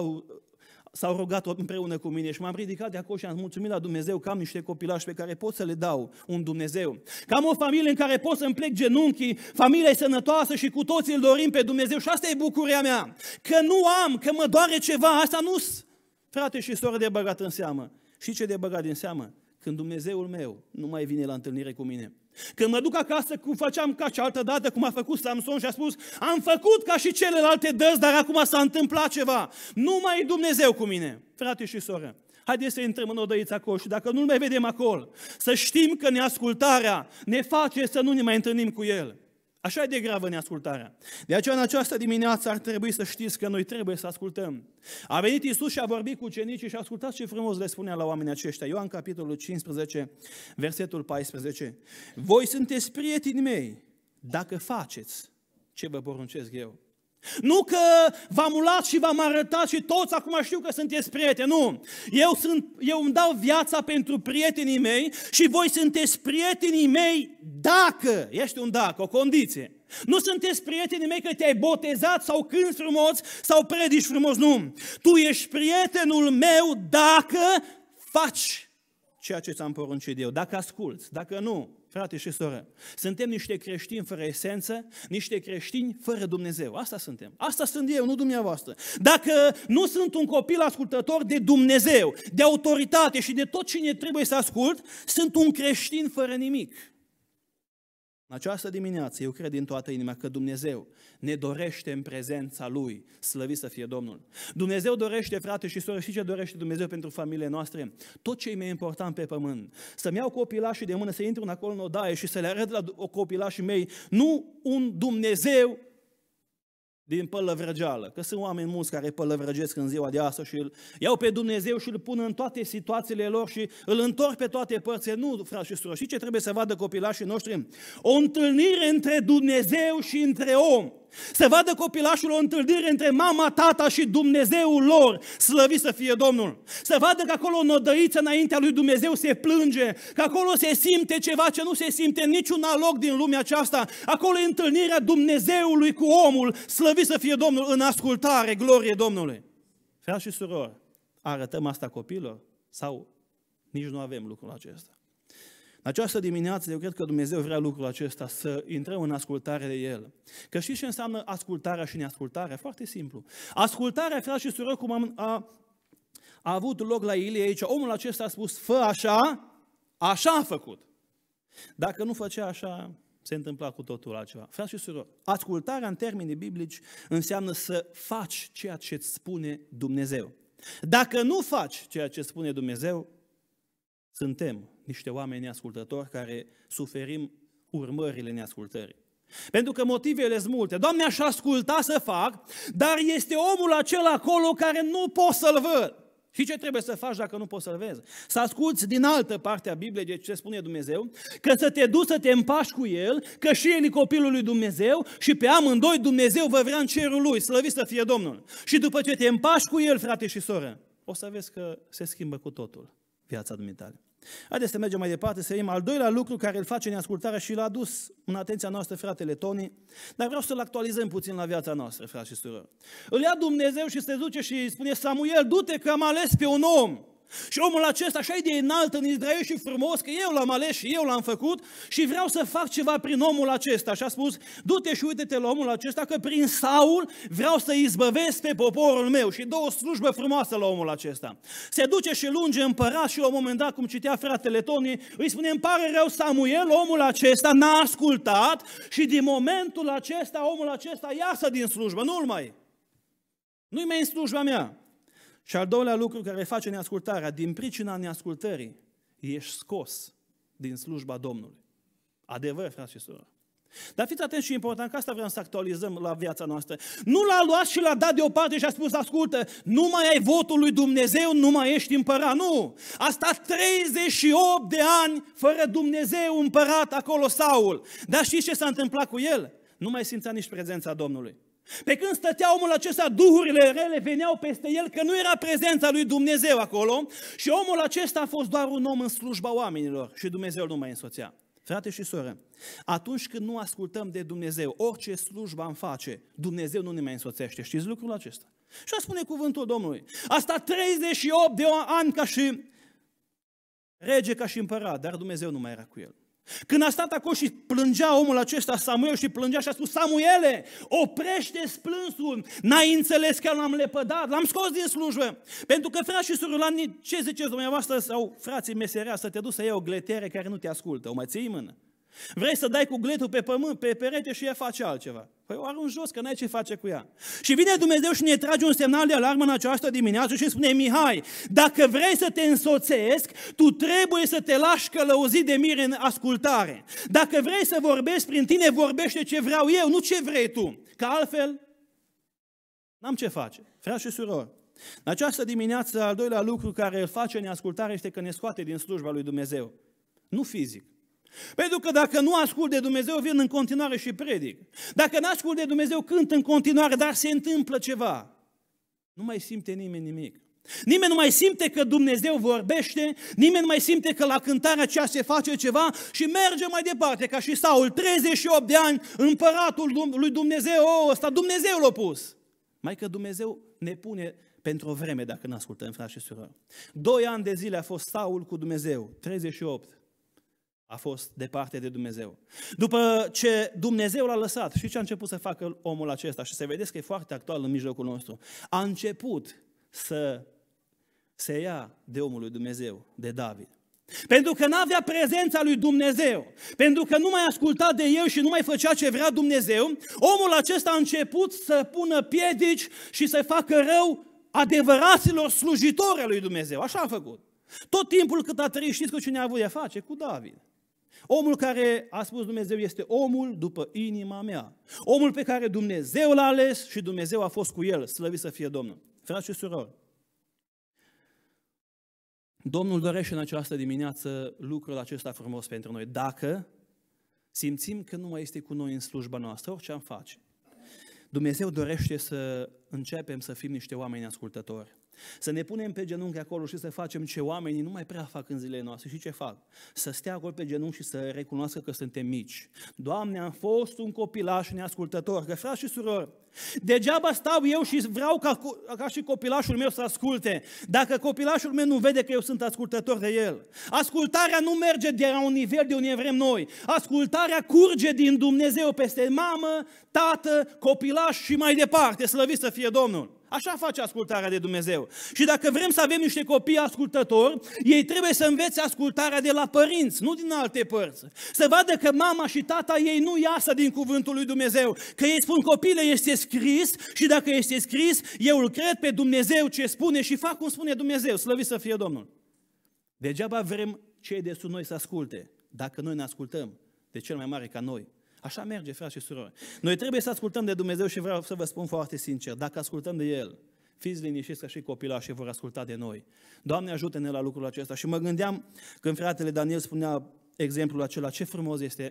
s-au rugat împreună cu mine și m-am ridicat de acolo și am mulțumit la Dumnezeu că am niște copilași pe care pot să le dau un Dumnezeu. Că am o familie în care pot să-mi plec genunchii, familia e sănătoasă și cu toții îl dorim pe Dumnezeu și asta e bucuria mea. Că nu am, că mă doare ceva, asta nu-s, frate și soră, de băgat în seamă. Și ce de băgat în seamă? Când Dumnezeul meu nu mai vine la întâlnire cu mine. Când mă duc acasă, cum făceam ca cealaltă dată, cum a făcut Samson și a spus, am făcut ca și celelalte dăți, dar acum s-a întâmplat ceva. Nu mai e Dumnezeu cu mine. Frate și soră, haideți să intrăm în odăiță acolo și dacă nu-L mai vedem acolo, să știm că neascultarea ne face să nu ne mai întâlnim cu El. Așa e de gravă neascultarea. De aceea în această dimineață ar trebui să știți că noi trebuie să ascultăm. A venit Iisus și a vorbit cu ucenicii și ascultați ce frumos le spunea la oamenii aceștia. Ioan capitolul 15, versetul 14. Voi sunteți prietenii mei dacă faceți ce vă poruncesc eu. Nu că v-am luat și v-am arătat și toți acum știu că sunteți prieteni, nu. Eu îmi dau viața pentru prietenii mei și voi sunteți prietenii mei dacă, ești un dacă, o condiție. Nu sunteți prietenii mei că te-ai botezat sau cânti frumos sau predici frumos, nu. Tu ești prietenul meu dacă faci ceea ce ți-am poruncit eu, dacă asculți, dacă nu. Frate și soră, suntem niște creștini fără esență, niște creștini fără Dumnezeu. Asta suntem. Asta sunt eu, nu dumneavoastră. Dacă nu sunt un copil ascultător de Dumnezeu, de autoritate și de tot cine trebuie să ascult, sunt un creștin fără nimic. În această dimineață, eu cred din toată inima că Dumnezeu ne dorește în prezența Lui, slăvit să fie Domnul. Dumnezeu dorește, frate și soră, și ce dorește Dumnezeu pentru familiile noastre? Tot ce e mai important pe pământ. Să-mi iau copilașii de mână, să intru acolo în odaie și să le arăt la copilașii mei, nu un Dumnezeu din pălăvrăgeală, că sunt oameni mulți care pălăvrăgesc în ziua de astăzi și îl iau pe Dumnezeu și îl pun în toate situațiile lor și îl întorc pe toate părțile. Nu, frați și surori, știi ce trebuie să vadă copilașii noștri? O întâlnire între Dumnezeu și între om. Să vadă copilașul o întâlnire între mama, tata și Dumnezeul lor, slăvit să fie Domnul. Să vadă că acolo o nădăiță înaintea lui Dumnezeu se plânge, că acolo se simte ceva ce nu se simte în niciun alt loc din lumea aceasta. Acolo e întâlnirea Dumnezeului cu omul, slăvit să fie Domnul, în ascultare, glorie Domnului. Frați și surori, arătăm asta copilor sau nici nu avem lucrul acesta? În această dimineață, eu cred că Dumnezeu vrea lucrul acesta, să intrăm în ascultare de El. Că știți ce înseamnă ascultarea și neascultarea? Foarte simplu. Ascultarea, frați și surori, cum a avut loc la Ilie aici, omul acesta a spus, fă așa, așa a făcut. Dacă nu făcea așa, se întâmpla cu totul altceva. Frați și surori, ascultarea în termeni biblici înseamnă să faci ceea ce îți spune Dumnezeu. Dacă nu faci ceea ce spune Dumnezeu, suntem niște oameni neascultători care suferim urmările neascultării. Pentru că motivele sunt multe. Doamne, aș asculta să fac, dar este omul acela acolo care nu pot să-l văd. Și ce trebuie să faci dacă nu poți să-l vezi? Să asculți din altă parte a Bibliei de ce spune Dumnezeu, că să te duci să te împași cu El, că și El e copilul lui Dumnezeu și pe amândoi Dumnezeu vă vrea în cerul Lui, slăvit să fie Domnul. Și după ce te împași cu El, frate și soră, o să vezi că se schimbă cu totul viața dumitale. Haideți să mergem mai departe, să vedem al doilea lucru care îl face neascultarea și l-a adus în atenția noastră fratele Toni, dar vreau să-l actualizăm puțin la viața noastră, frați și surori. Îl ia Dumnezeu și se duce și spune, Samuel, du-te că am ales pe un om. Și omul acesta așa de înalt în Israel și frumos, că eu l-am ales și eu l-am făcut și vreau să fac ceva prin omul acesta. Și a spus, du-te și uite-te la omul acesta, că prin Saul vreau să izbăvesc pe poporul meu. Și dă o slujbă frumoasă la omul acesta. Se duce și lunge împărat și la un moment dat, cum citea fratele Toni, îi spune, îmi pare rău Samuel, omul acesta n-a ascultat și din momentul acesta, omul acesta iasă din slujbă, nu-i mai în slujba mea. Și al doilea lucru care face neascultarea, din pricina neascultării, ești scos din slujba Domnului. Adevăr, frați și surori. Dar fiți atenți și important, că asta vreau să actualizăm la viața noastră. Nu l-a luat și l-a dat deoparte și a spus, ascultă, nu mai ai votul lui Dumnezeu, nu mai ești împărat. Nu! A stat 38 de ani fără Dumnezeu împărat acolo Saul. Dar știți ce s-a întâmplat cu el? Nu mai simțea nici prezența Domnului. Pe când stătea omul acesta, duhurile rele veneau peste el, că nu era prezența lui Dumnezeu acolo și omul acesta a fost doar un om în slujba oamenilor și Dumnezeu nu mai însoțea. Frate și soră, atunci când nu ascultăm de Dumnezeu, orice slujbă am face, Dumnezeu nu ne mai însoțește. Știți lucrul acesta? Și a spune cuvântul Domnului. A stat 38 de ani ca și rege, ca și împărat, dar Dumnezeu nu mai era cu el. Când a stat acolo și plângea omul acesta, Samuel, și plângea și a spus, Samuele, oprește-ți plânsul, n-ai înțeles că l-am lepădat, l-am scos din slujbă. Pentru că, frați și surori, la ce ziceți dumneavoastră sau frații meseria să te duci să iei o gletere care nu te ascultă, o mai ții în mână? Vrei să dai cu gletul pe pământ, pe perete și ea face altceva. Păi o arunci jos, că n-ai ce face cu ea. Și vine Dumnezeu și ne trage un semnal de alarmă în această dimineață și spune, Mihai, dacă vrei să te însoțesc, tu trebuie să te lași călăuzit de mine în ascultare. Dacă vrei să vorbesc prin tine, vorbește ce vreau eu, nu ce vrei tu. Că altfel, n-am ce face. Frați și surori, în această dimineață, al doilea lucru care îl face neascultare este că ne scoate din slujba lui Dumnezeu. Nu fizic, Pentru că dacă nu ascult de Dumnezeu, vin în continuare și predic. Dacă nu ascult de Dumnezeu, cânt în continuare, dar se întâmplă ceva. Nu mai simte nimeni nimic. Nimeni nu mai simte că Dumnezeu vorbește, nimeni nu mai simte că la cântarea aceea se face ceva și merge mai departe, ca și Saul, 38 de ani, împăratul lui Dumnezeu, ăsta Dumnezeu l-a pus. Mai că Dumnezeu ne pune pentru o vreme dacă nu ascultăm, frați și surori. 2 ani de zile a fost Saul cu Dumnezeu, 38 a fost departe de Dumnezeu. După ce Dumnezeu l-a lăsat, și ce a început să facă omul acesta? Și să vedeți că e foarte actual în mijlocul nostru. A început să se ia de omul lui Dumnezeu, de David. Pentru că n-avea prezența lui Dumnezeu, pentru că nu mai asculta de el și nu mai făcea ce vrea Dumnezeu, omul acesta a început să pună piedici și să facă rău adevăraților slujitori al lui Dumnezeu. Așa a făcut. Tot timpul cât a trăit, știți cu cine a avut de-a face? Cu David. Omul care a spus Dumnezeu este omul după inima mea. Omul pe care Dumnezeu l-a ales și Dumnezeu a fost cu el. Slăvit să fie Domnul. Frați și surori, Domnul dorește în această dimineață lucrul acesta frumos pentru noi. Dacă simțim că nu mai este cu noi în slujba noastră, orice am face, Dumnezeu dorește să începem să fim niște oameni ascultători. Să ne punem pe genunchi acolo și să facem ce oamenii nu mai prea fac în zilele noastre. Și ce fac? Să stea acolo pe genunchi și să recunoască că suntem mici. Doamne, am fost un copilaș neascultător. Că, frați și surori, degeaba stau eu și vreau ca și copilașul meu să asculte, dacă copilașul meu nu vede că eu sunt ascultător de el. Ascultarea nu merge de la un nivel de unde vrem noi. Ascultarea curge din Dumnezeu peste mamă, tată, copilaș și mai departe. Slăvit să fie Domnul. Așa face ascultarea de Dumnezeu. Și dacă vrem să avem niște copii ascultători, ei trebuie să învețe ascultarea de la părinți, nu din alte părți. Să vadă că mama și tata ei nu iasă din cuvântul lui Dumnezeu. Că ei spun, copile, este scris și dacă este scris, eu îl cred pe Dumnezeu ce spune și fac cum spune Dumnezeu. Slăvit să fie Domnul. Degeaba vrem cei de sub noi să asculte, dacă noi ne ascultăm de cel mai mare ca noi. Așa merge, frați și surori. Noi trebuie să ascultăm de Dumnezeu și vreau să vă spun foarte sincer, dacă ascultăm de El, fiți liniștiți că și copilașii vor asculta de noi. Doamne, ajută-ne la lucrul acesta. Și mă gândeam când fratele Daniel spunea exemplul acela, ce frumos este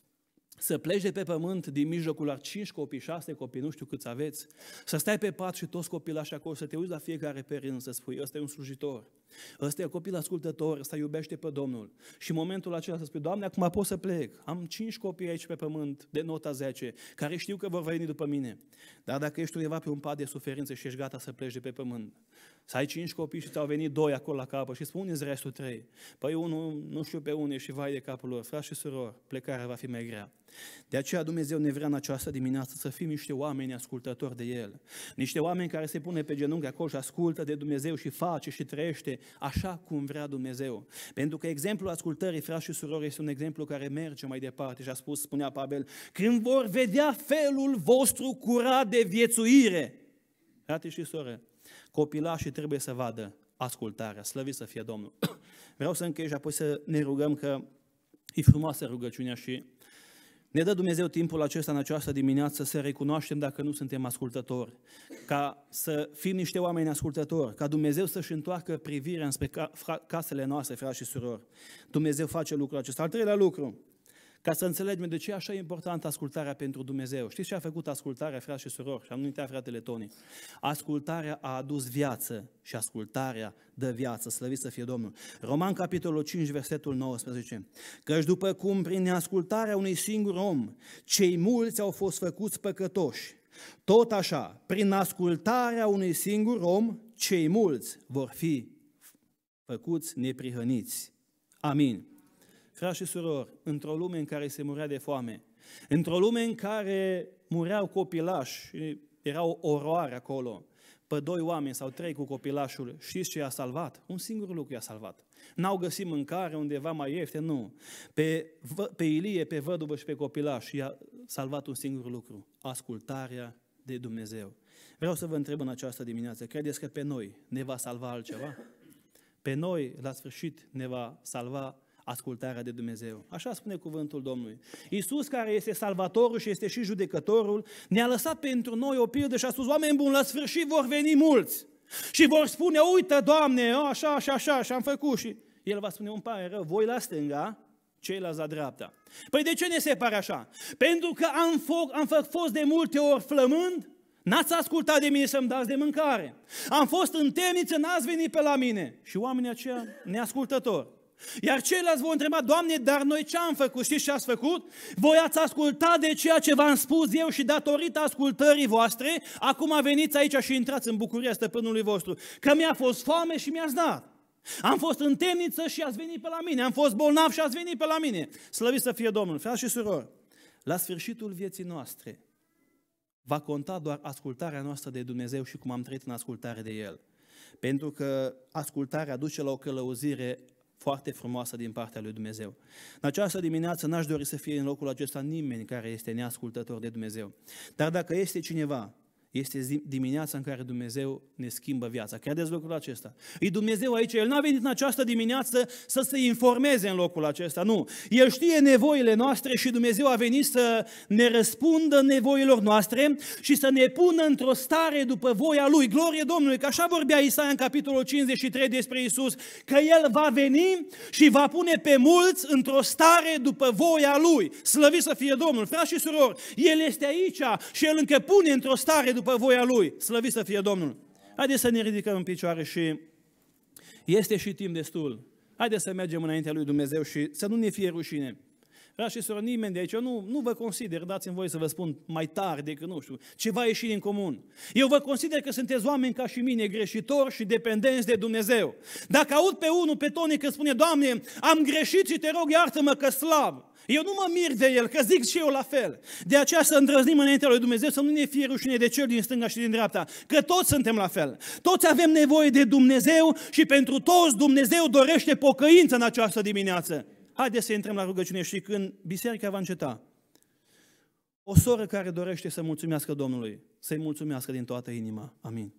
să pleci de pe pământ din mijlocul la 5 copii, 6 copii, nu știu câți aveți, să stai pe pat și toți copilașii acolo, să te uiți la fiecare pe rând, să spui, ăsta e un slujitor, ăsta e copil ascultător, ăsta iubește pe Domnul. Și în momentul acela să spui, Doamne, acum pot să plec, am 5 copii aici pe pământ, de nota 10, care știu că vor veni după mine. Dar dacă ești undeva pe un pat de suferință și ești gata să pleci de pe pământ, să ai 5 copii și ți-au venit 2 acolo la capăt și spune-ți restul 3. Păi unul, nu știu pe unde și vai de capul lor. Frați și surori, plecarea va fi mai grea. De aceea Dumnezeu ne vrea în această dimineață să fim niște oameni ascultători de El. Niște oameni care se pune pe genunchi acolo și ascultă de Dumnezeu și face și trăiește așa cum vrea Dumnezeu. Pentru că exemplul ascultării, frați și surori, este un exemplu care merge mai departe. Și a spus, spunea Pavel, când vor vedea felul vostru curat de viețuire. Frate și surori, copilașii trebuie să vadă ascultarea. Slăvit să fie Domnul. Vreau să închei și apoi să ne rugăm, că e frumoasă rugăciunea și ne dă Dumnezeu timpul acesta în această dimineață să recunoaștem dacă nu suntem ascultători, ca să fim niște oameni ascultători, ca Dumnezeu să-și întoarcă privirea înspre casele noastre, frați și surori. Dumnezeu face lucrul acesta. Al treilea lucru, ca să înțelegem de ce e așa importantă ascultarea pentru Dumnezeu. Știți ce a făcut ascultarea, frați și surori? Și am uitat fratele Toni. Ascultarea a adus viață și ascultarea dă viață. Slăvit să fie Domnul. Roman, capitolul 5, versetul 19. Căci după cum prin neascultarea unui singur om, cei mulți au fost făcuți păcătoși, tot așa, prin ascultarea unui singur om, cei mulți vor fi făcuți neprihăniți. Amin. Frați și surori, într-o lume în care se murea de foame, într-o lume în care mureau copilași, era o oroare acolo, pe 2 oameni sau 3 cu copilașul, știți ce i-a salvat? Un singur lucru i-a salvat. N-au găsit mâncare undeva mai ieftin, nu. Pe Ilie, pe văduvă și pe copilaș i-a salvat un singur lucru, ascultarea de Dumnezeu. Vreau să vă întreb în această dimineață, credeți că pe noi ne va salva altceva? Pe noi, la sfârșit, ne va salva ascultarea de Dumnezeu. Așa spune cuvântul Domnului. Iisus, care este salvatorul și este și judecătorul, ne-a lăsat pentru noi o pildă și a spus, oameni buni, la sfârșit vor veni mulți și vor spune, uite, Doamne, așa și așa și am făcut. Și El va spune, îmi pare rău, voi la stânga, ceilalți la dreapta. Păi de ce ne separă așa? Pentru că am fost de multe ori flămând, n-ați ascultat de mine să-mi dați de mâncare. Am fost în temniță, n-ați venit pe la mine. Și oamenii aceia neascultători. Iar ceilalți vă întreba, Doamne, dar noi ce am făcut? Știți ce ați făcut? Voi ați ascultat de ceea ce v-am spus eu și datorită ascultării voastre, acum veniți aici și intrați în bucuria stăpânului vostru. Că mi-a fost foame și mi-ați dat. Am fost în temniță și ați venit pe la mine. Am fost bolnav și ați venit pe la mine. Slăvit să fie Domnul. Frați și surori, la sfârșitul vieții noastre va conta doar ascultarea noastră de Dumnezeu și cum am trăit în ascultare de El. Pentru că ascultarea duce la o călăuzire foarte frumoasă din partea lui Dumnezeu. În această dimineață n-aș dori să fie în locul acesta nimeni care este neascultător de Dumnezeu. Dar dacă este cineva, este dimineața în care Dumnezeu ne schimbă viața. Credeți lucrul acesta? E Dumnezeu aici. El n-a venit în această dimineață să se informeze în locul acesta. Nu. El știe nevoile noastre și Dumnezeu a venit să ne răspundă nevoilor noastre și să ne pună într-o stare după voia Lui. Glorie Domnului! Că așa vorbea Isaia în capitolul 53 despre Iisus, că El va veni și va pune pe mulți într-o stare după voia Lui. Slăvit să fie Domnul! Frați și surori, El este aici și El încă pune într-o stare după voia Lui. Slăvit să fie Domnul! Haideți să ne ridicăm în picioare și este și timp destul. Haideți să mergem înaintea lui Dumnezeu și să nu ne fie rușine. Frați și surori, nimeni de aici, eu nu vă consider, dați-mi voie să vă spun mai tare decât, nu știu, ceva ieșit în comun. Eu vă consider că sunteți oameni ca și mine, greșitori și dependenți de Dumnezeu. Dacă aud pe unul, pe Toni, că spune, Doamne, am greșit și te rog, iartă-mă că slab. Eu nu mă mir de el, că zic și eu la fel. De aceea să îndrăznim înaintea lui Dumnezeu, să nu ne fie rușine de cel din stânga și din dreapta, că toți suntem la fel. Toți avem nevoie de Dumnezeu și pentru toți Dumnezeu dorește pocăință în această dimineață. Haideți să intrăm la rugăciune și când biserica va înceta, o soră care dorește să mulțumească Domnului, să-i mulțumească din toată inima. Amin.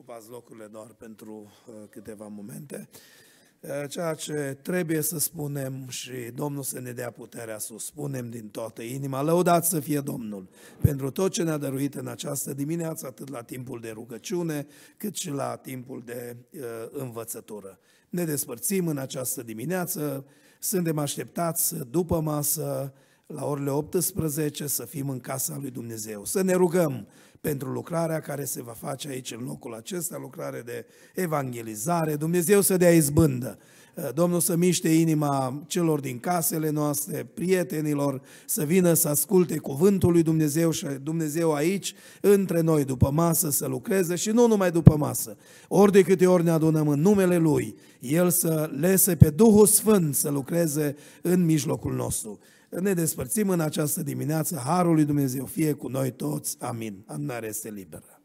ocupați locurile doar pentru câteva momente. Ceea ce trebuie să spunem și Domnul să ne dea puterea să o spunem din toată inima, lăudat să fie Domnul pentru tot ce ne-a dăruit în această dimineață, atât la timpul de rugăciune, cât și la timpul de învățătură. Ne despărțim în această dimineață, suntem așteptați după masă, la orele 18, să fim în casa lui Dumnezeu, să ne rugăm pentru lucrarea care se va face aici în locul acesta, lucrare de evangelizare, Dumnezeu să dea izbândă, Domnul să miște inima celor din casele noastre, prietenilor, să vină să asculte cuvântul lui Dumnezeu și Dumnezeu aici, între noi, după masă, să lucreze și nu numai după masă, ori de câte ori ne adunăm în numele Lui, El să lese pe Duhul Sfânt să lucreze în mijlocul nostru. Ne despărțim în această dimineață, harul lui Dumnezeu fie cu noi toți, amin. Adunarea este liberă.